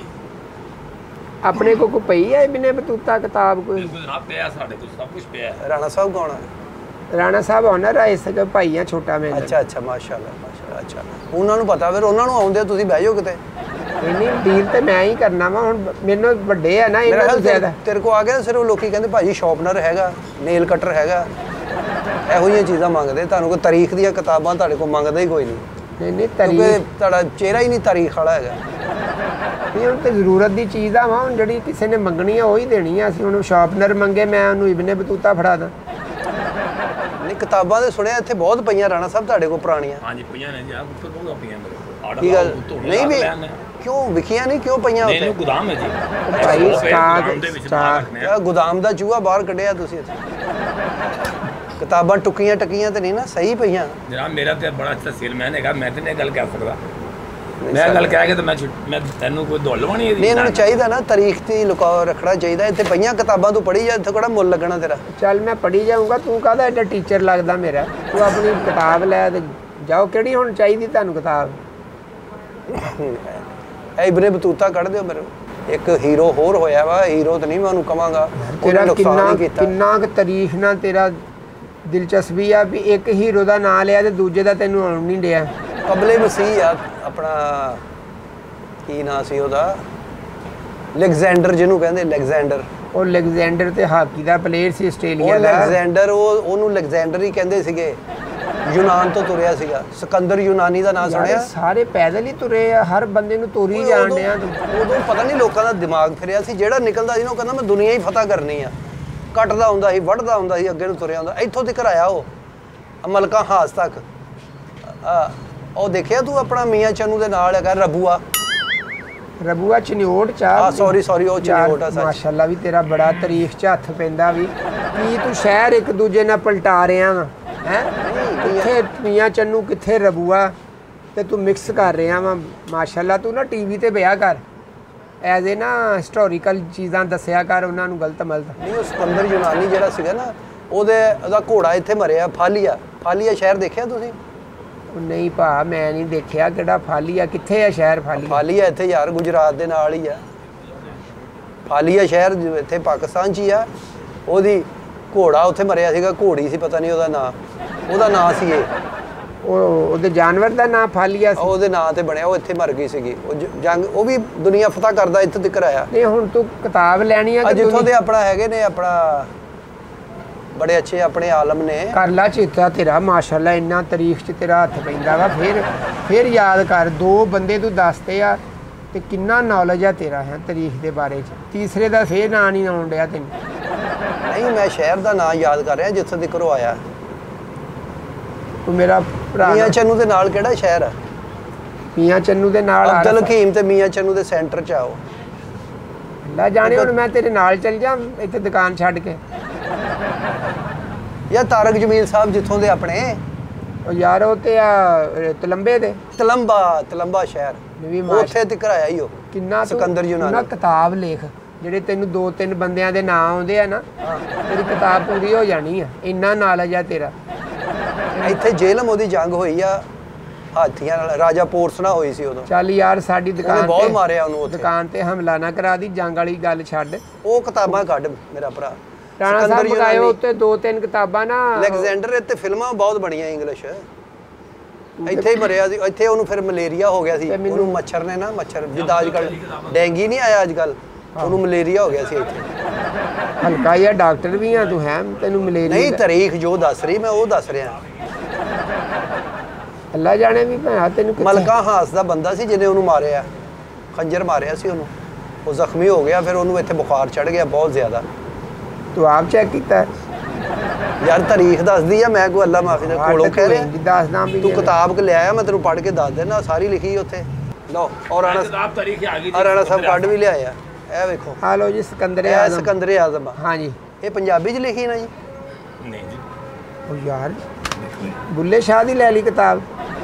ਆਪਣੇ ਕੋ ਪਈ ਹੈ ਇਬਨੇ ਬਤੂਤਾ ਕਿਤਾਬ ਕੋਈ? ਜਨਾਬ ਪਿਆ ਸਾਡੇ ਕੋਲ, ਸਭ ਕੁਝ ਪਿਆ। ਰਾਣਾ ਸਾਹਿਬ ਕੌਣ ਹੈ? ਰਾਣਾ ਸਾਹਿਬ ਓਨਰ ਆ ਇਸ ਦਾ ਭਾਈ ਆ ਛੋਟਾ ਮੈਂ। ਅੱਛਾ ਮਾਸ਼ਾਅੱਲਾ। ਅੱਛਾ ਉਹਨਾਂ ਨੂੰ ਪਤਾ, ਫਿਰ ਉਹਨਾਂ ਨੂੰ ਆਉਂਦੇ ਤੁਸੀਂ ਬਹਿ ਜਾਓ ਕਿਤੇ। ਇੰਨੀ ਡੀਲ ਤੇ ਮੈਂ ਹੀ ਕਰਨਾ ਵਾ। ਹੁਣ ਮੈਨੂੰ ਵੱਡੇ ਆ ਨਾ ਇਹਨਾਂ ਤੋਂ ਜ਼ਿਆਦਾ। ਤੇਰੇ ਕੋ ਆ ਗਿਆ ਸਿਰਫ ਲੋਕੀ ਕਹਿੰਦੇ ਭਾਜੀ ਸ਼ਾਰਪਨਰ ਹੈਗਾ, ਨੇਲ ਕਟਰ ਹੈਗਾ, ਇਹੋ ਜਿਹੀਆਂ ਚੀਜ਼ਾਂ ਮੰਗਦੇ। ਤੁਹਾਨੂੰ ਕੋਈ ਤਾਰੀਖ ਦੀਆਂ ਕਿਤਾਬਾਂ ਤੁਹਾਡੇ ਕੋਲ ਮੰਗਦਾ ਹੀ ਕੋਈ ਨਹੀਂ। ਨਹੀਂ ਤਾਰੀਖ ਤੁਹਾਡਾ ਚਿਹਰਾ ਹੀ ਨਹੀਂ ਤਾਰੀਖ ਵਾਲਾ ਹੈਗਾ। ਨਹੀਂ ਹੁਣ ਤੇ ਜ਼ਰੂਰਤ ਦੀ ਚੀਜ਼ ਆ ਵਾ, ਹੁਣ ਜਿਹੜੀ ਕਿਸੇ ਨੇ ਮੰਗਣੀ ਆ ਉਹ ਹੀ ਦੇਣੀ ਆ। ਅਸੀਂ ਹੁਣ ਸ਼ਾਰਪਨਰ ਮੰਗੇ, ਮੈਂ ਉਹਨੂੰ ਇਬਨੇ ਬਤੂਤਾ ਫੜਾ ਦਾਂ? ਨਹੀਂ ਕਿਤਾਬਾਂ ਦੇ ਸੁਣਿਆ ਇੱਥੇ ਬਹੁਤ ਪਈਆਂ ਰਾਣਾ ਸਾਹਿਬ ਤੁਹਾਡੇ ਕੋਲ ਪੁਰਾਣੀਆਂ। ਹਾਂਜੀ ਪਈਆਂ ਨੇ ਜੀ, ਆਹ ਉੱਪਰ ਬਹੁਤ ਪਈਆਂ ਮੇਰੇ ਕੋਲ। ਕੀ ਗੱਲ ਨਹੀਂ ਵੀ ਕਿਉਂ ਵਿਖੀਆਂ ਨਹੀਂ? ਕਿਉਂ ਪਈਆਂ ਉੱਥੇ? ਨਹੀਂ ਗੋਦਾਮ ਹੈ ਜੀ ਭਾਈ ਸਟਾਕ ਗੋਦਾਮ ਦਾ ਚੂਹਾ ਬਾਹਰ ਕੱਢਿਆ ਤੁਸੀਂ ਇੱਥੇ। ਕਿਤਾਬਾਂ ਟੁਕੀਆਂ ਟਕੀਆਂ ਤੇ ਨਹੀਂ ਨਾ, ਸਹੀ ਪਈਆਂ। ਜਨਾਬ ਮੇਰਾ ਤੇ ਬੜਾ ਅੱਛਾ ਸੇਲਮੈਨ ਹੈਗਾ, ਮੈਂ ਤੇ ਨਹੀਂ ਗੱਲ ਕਰ ਸਕਦਾ। ਮੈਂ ਗੱਲ ਕਹਿ ਕੇ ਤੇ ਮੈਂ ਤੈਨੂੰ ਕੋਈ ਦੁੱਲ ਬਣੀ ਇਹਦੀ? ਨਹੀਂ ਇਹਨਾਂ ਨੂੰ ਚਾਹੀਦਾ ਨਾ ਤਾਰੀਖ ਦੀ ਲੁਕਾ ਰੱਖਣਾ ਚਾਹੀਦਾ। ਇੱਥੇ ਪਈਆਂ ਕਿਤਾਬਾਂ ਤੂੰ ਪੜ੍ਹੀ ਜਾ, ਇੱਥੇ ਕਿਹੜਾ ਮੁੱਲ ਲੱਗਣਾ ਤੇਰਾ? ਚੱਲ ਮੈਂ ਪੜ੍ਹੀ ਜਾਊਂਗਾ, ਤੂੰ ਕਾਹਦਾ ਐਡਾ ਟੀਚਰ ਲੱਗਦਾ ਮੇਰਾ? ਤੂੰ ਆਪਣੀ ਕਿਤਾਬ ਲੈ ਤੇ ਜਾਓ। ਕਿਹੜੀ ਹੁਣ ਚਾਹੀਦੀ ਤੁਹਾਨੂੰ ਕਿਤਾਬ? ਇਹ ਇਬਨੇ ਬਤੂਤਾ ਕੱਢ ਦਿਓ ਮੇਰੇ। ਇੱਕ ਹੀਰੋ ਹੋਰ ਹੋਇਆ ਵਾ, ਹੀਰੋ ਤਾਂ ਨਹੀਂ ਮੈਂ ਉਹਨੂੰ ਕਵਾਂਗਾ, ਤੇਰਾ ਕਿੰਨਾ ਕੁ ਤਾਰੀਖ ਨਾਲ ਤੇਰਾ ਦਿਲਚਸਪੀ ਆ ਵੀ ਇੱਕ ਹੀਰੋ ਦਾ ਨਾਂ ਲਿਆ ਤੇ ਦੂਜੇ ਦਾ ਤੈਨੂੰ ਆਉਣ ਨਹੀਂ ਡਿਆ। ਕਬਲੇ ਮਸੀਹ ਆ ਆਪਣਾ, ਕੀ ਨਾਂ ਸੀ ਉਹਦਾ, ਅਲੈਗਜ਼ੈਂਡਰ ਜਿਹਨੂੰ ਕਹਿੰਦੇ, ਅਲੈਗਜ਼ੈਂਡਰ। ਉਹ ਅਲੈਗਜ਼ੈਂਡਰ ਤੇ ਹਾਕੀ ਦਾ ਪਲੇਅਰ ਸੀ ਆਸਟ੍ਰੇਲੀਆ ਦਾ। ਅਲੈਗਜ਼ੈਂਡਰ, ਉਹਨੂੰ ਅਲੈਗਜ਼ੈਂਡਰ ਹੀ ਕਹਿੰਦੇ ਸੀਗੇ, ਯੂਨਾਨ ਤੋਂ ਤੁਰਿਆ ਸੀਗਾ। ਸਿਕੰਦਰ ਯੂਨਾਨੀ ਦਾ ਨਾਂ ਸੁਣਿਆ? ਸਾਰੇ ਪੈਦਲ ਹੀ ਤੁਰੇ ਆ, ਹਰ ਬੰਦੇ ਨੂੰ ਤੁਰੀ ਜਾਣ ਡਿਆ। ਉਦੋਂ ਪਤਾ ਨਹੀਂ ਲੋਕਾਂ ਦਾ ਦਿਮਾਗ ਫਿਰਿਆ ਸੀ, ਜਿਹੜਾ ਨਿਕਲਦਾ ਸੀ ਨਾ ਉਹ ਕਹਿੰਦਾ ਮੈਂ ਦੁਨੀਆ ਹੀ ਫਤਿਹ ਕਰਨੀ ਆ। ਕੱਟਦਾ ਹੁੰਦਾ ਸੀ, ਵੱਢਦਾ ਹੁੰਦਾ ਸੀ, ਅੱਗੇ ਨੂੰ ਤੁਰਿਆ ਹੁੰਦਾ। ਇੱਥੋਂ ਤੱਕ ਆਇਆ ਉਹ ਮਲਕਾ ਹਾਸ ਤੱਕ। ਉਹ ਦੇਖਿਆ ਤੂੰ ਆਪਣਾ ਮੀਆਂ ਚੰਨੂ ਦੇ ਨਾਲ ਹੈਗਾ ਰਬੂਆ ਚਨਿਓਟ ਚਾਹ। ਸੌਰੀ ਉਹ ਚਨਿਓਟ ਆ। ਮਾਸ਼ਾਅੱਲਾ ਵੀ ਤੇਰਾ ਬੜਾ ਤਾਰੀਖ 'ਚ ਹੱਥ ਪੈਂਦਾ ਵੀ। ਕੀ ਤੂੰ ਸ਼ਹਿਰ ਇੱਕ ਦੂਜੇ ਨਾਲ ਪਲਟਾ ਰਿਹਾ ਵਾ ਹੈ? ਕਿੱਥੇ ਮੀਆਂ ਚੰਨੂ, ਕਿੱਥੇ ਰਬੂਆ, ਤੇ ਤੂੰ ਮਿਕਸ ਕਰ ਰਿਹਾ ਵਾ। ਮਾਸ਼ਾਅੱਲਾ ਤੂੰ ਨਾ ਟੀਵੀ ਤੇ ਬਿਆ ਕਰ, ਐਜ਼ ਏ ਨਾ ਹਿਸਟੋਰੀਕਲ ਚੀਜ਼ਾਂ ਦੱਸਿਆ ਕਰ ਉਹਨਾਂ ਨੂੰ, ਗਲਤ ਮਲਤ ਨਹੀਂ। ਉਹ ਸਿਕੰਦਰ ਯੂਨਾਨੀ ਜਿਹੜਾ ਸੀਗਾ ਨਾ, ਉਹਦਾ ਘੋੜਾ ਇੱਥੇ ਮਰਿਆ, ਫਾਲੀਆ ਸ਼ਹਿਰ ਦੇਖਿਆ ਤੁਸੀਂ? ਨਹੀਂ ਭਾ, ਮੈਂ ਨਹੀਂ ਦੇਖਿਆ। ਕਿਹੜਾ ਫਾਲੀਆ, ਕਿੱਥੇ ਆ ਸ਼ਹਿਰ ਫਾਲੀਆ? ਇੱਥੇ ਯਾਰ ਗੁਜਰਾਤ ਦੇ ਨਾਲ ਹੀ ਆ ਫਾਲੀਆ ਸ਼ਹਿਰ, ਇੱਥੇ ਪਾਕਿਸਤਾਨ 'ਚ ਹੀ ਆ। ਉਹਦੀ ਘੋੜਾ ਉੱਥੇ ਮਰਿਆ ਸੀਗਾ, ਘੋੜੀ ਸੀ ਪਤਾ ਨਹੀਂ ਉਹਦਾ ਨਾਂ ਸੀ ਇਹ। ਉਹਦੇ ਜਾਨਵਰ ਦਾ ਨਾਂ ਫਾਲੀਆ ਸੀ, ਉਹਦੇ ਨਾਂ ਤੇ ਬਣਿਆ। ਉਹ ਇੱਥੇ ਮਰ ਗਈ ਸੀਗੀ, ਉਹ ਜੰਗ, ਉਹ ਵੀ ਦੁਨੀਆ ਫਤਿਹ ਕਰਦਾ ਇੱਥੇ ਤੱਕ ਆਇਆ। ਨਹੀਂ ਹੁਣ ਤੂੰ ਕਿਤਾਬ ਲੈਣੀ ਆ ਜਿੱਥੋਂ ਦੇ ਆਪਣਾ ਹੈਗੇ ਨੇ, ਆਪਣਾ ਬੜੇ ਅੱਛੇ ਆਪਣੇ ਆਲਮ ਨੇ। ਕਰ ਲਾ ਚੇਤਾ ਤੇਰਾ, ਮਾਸ਼ਾਅੱਲਾ ਇੰਨਾ ਤਾਰੀਖ 'ਚ ਤੇਰਾ ਹੱਥ ਪੈਂਦਾ ਵਾ। ਫਿਰ ਯਾਦ ਕਰ, 2 ਬੰਦੇ ਤੂੰ ਦੱਸਦੇ ਆ ਤੇ ਕਿੰਨਾ ਨੌਲੇਜ ਆ ਤੇਰਾ ਹੈ ਤਾਰੀਖ ਦੇ ਬਾਰੇ 'ਚ। ਤੀਸਰੇ ਦਾ ਫੇਰ ਨਾਂ ਨਹੀਂ ਆਉਣ ਡਿਆ ਤੈਨੂੰ। ਨਹੀਂ, ਮੈਂ ਸ਼ਹਿਰ ਦਾ ਨਾਂ ਯਾਦ ਕਰ ਰਿਹਾ ਜਿੱਥੋਂ ਤੱਕ ਉਹ ਆਇਆ। ਤੂੰ ਮੇਰਾ ਭਰਾ ਮੀਆਂ ਚੰਨੂ ਦੇ ਨਾਲ ਕਿਹੜਾ ਸ਼ਹਿਰ ਆ? ਮੀਆਂ ਚੰਨੂ ਦੇ ਨਾਲ ਅਬਦੁਲ ਹਕੀਮ ਤੇ ਮੀਆਂ ਚੰਨੂ ਦੇ ਸੈਂਟਰ 'ਚ ਆਓ। ਲੈ ਜਾਣੇ, ਹੁਣ ਮੈਂ ਤੇਰੇ ਨਾਲ ਚੱਲ ਜਾ ਇੱਥੇ ਦੁਕਾਨ ਛੱਡ ਕੇ। ਯਾ ਤਾਰਕ ਜਮੀਲ ਸਾਹਿਬ ਜਿੱਥੋਂ ਦੇ ਆਪਣੇ, ਉਹ ਯਾਰ ਉਹ ਤੇ ਆ ਤਲੰਬੇ ਦੇ, ਤਲੰਬਾ ਸ਼ਹਿਰ, ਉੱਥੇ ਤੱਕ ਆਇਆ ਹੀ ਉਹ। ਕਿੰਨਾ ਸਿਕੰਦਰ ਯੂਨਾਨੀ। ਨਾ ਕਿਤਾਬ ਲਿਖ, ਜਿਹੜੇ ਤੈਨੂੰ 2-3 ਬੰਦਿਆਂ ਦੇ ਨਾਂ ਆਉਂਦੇ ਆ ਨਾ, ਤੇਰੀ ਕਿਤਾਬ ਪੂਰੀ ਹੋ ਜਾਣੀ ਆ। ਇੰਨਾ ਨੌਲੇਜ ਆ ਤੇਰਾ। ਇੱਥੇ ਜੇਲਮ ਉਹਦੀ ਜੰਗ ਹੋਈ ਆ ਹਾਥੀਆਂ ਨਾਲ, ਰਾਜਾ ਪੋਰਸ ਨਾਲ ਹੋਈ ਸੀ ਉਦੋਂ। ਚੱਲ ਯਾਰ ਸਾਡੀ ਦੁਕਾਨ ਤੇ ਬਹੁਤ ਮਾਰਿਆ ਉਹਨੂੰ ਉੱਥੇ। ਦੁਕਾਨ ਤੇ ਹਮਲਾ ਨਾ ਕਰਾ ਦੀ, ਜੰਗ ਵਾਲੀ ਗੱਲ ਛੱਡ। ਉਹ ਕਿਤਾਬਾਂ ਕੱਢ ਮੇਰਾ ਭਰਾ। ਰਾਣਾ ਸਾਹਿਬ ਮਗਾਇਓ ਉੱਤੇ 2-3 ਕਿਤਾਬਾਂ ਨਾ। ਅਲੈਗਜ਼ੈਂਡਰ ਤੇ ਫਿਲਮਾਂ ਬਹੁਤ ਬਣੀਆਂ ਇੰਗਲਿਸ਼। ਇੱਥੇ ਹੀ ਮਰਿਆ ਸੀ, ਇੱਥੇ ਉਹਨੂੰ ਫਿਰ ਮਲੇਰੀਆ ਹੋ ਗਿਆ ਸੀ। ਉਹਨੂੰ ਮੱਛਰ ਨੇ ਨਾ, ਮੱਛਰ ਜਿੱਦਾਂ ਅੱਜ ਕੱਲ੍ਹ ਡੈਂਗੀ ਨਹੀਂ ਆਇਆ ਅੱਜ ਕੱਲ੍ਹ, ਉਹਨੂੰ ਮਲੇਰੀਆ ਹੋ ਗਿਆ ਸੀ ਇੱਥੇ। ਹਲਕਾ ਜਿਹਾ ਡਾਕਟਰ ਵੀ ਆ ਤੂੰ, ਹੈ ਤੈਨੂੰ ਮਲੇਰੀਆ? ਨਹੀਂ, ਤਾਰੀਖ ਜੋ ਦੱਸ ਰਹੀ ਮੈਂ ਉਹ ਦੱਸ ਰਿਹਾ। ਅੱਲਾ ਜਾਣੇ ਵੀ ਭਾ ਤੈਨੂੰ। ਮਲਕਾ ਹਾਸ ਦਾ ਬੰਦਾ ਸੀ ਜਿਹਨੇ ਉਹਨੂੰ ਮਾਰਿਆ, ਖੰਜਰ ਮਾਰਿਆ ਸੀ ਉਹਨੂੰ। ਉਹ ਜ਼ਖਮੀ ਹੋ ਗਿਆ, ਫਿਰ ਉਹਨੂੰ ਇੱਥੇ ਬੁਖਾਰ ਚੜ੍ਹ ਗਿਆ ਬਹੁਤ ਜ਼ਿਆਦਾ। ਤੂੰ ਆਪ ਚੈੱਕ ਕੀਤਾ? ਯਾਰ ਤਾਰੀਖ ਦੱਸਦੀ ਆ, ਮੈਂ ਕੋਈ ਅੱਲਾ ਮਾਫੀ ਦਾ ਕੋਲੋਂ ਕਹਿ ਰਿਹਾ। ਦੱਸਦਾ ਵੀ ਤੂੰ ਕਿਤਾਬ ਕਿ ਲਿਆਇਆ, ਮੈਂ ਤੈਨੂੰ ਪੜ੍ਹ ਕੇ ਦੱਸ ਦੇਣਾ, ਸਾਰੀ ਲਿਖੀ ਉੱਥੇ। ਲਓ, ਔਰ ਰਾਣਾ ਸਾਹਿਬ ਕੱਢ ਵੀ ਲਿਆਇਆ। ਇਹ ਵੇਖੋ, ਆ ਲਓ ਜੀ, ਸਿਕੰਦਰ ਆਜ਼ਮ। ਹਾਂਜੀ, ਇਹ ਪੰਜਾਬੀ 'ਚ ਲਿਖੀ ਨਾ ਜੀ? ਨਹੀਂ ਜੀ। ਉਹ ਯਾਰ ਬੁੱਲੇ ਸ਼ਾਹ ਦੀ ਲੈ ਲਈ ਕਿਤਾਬ?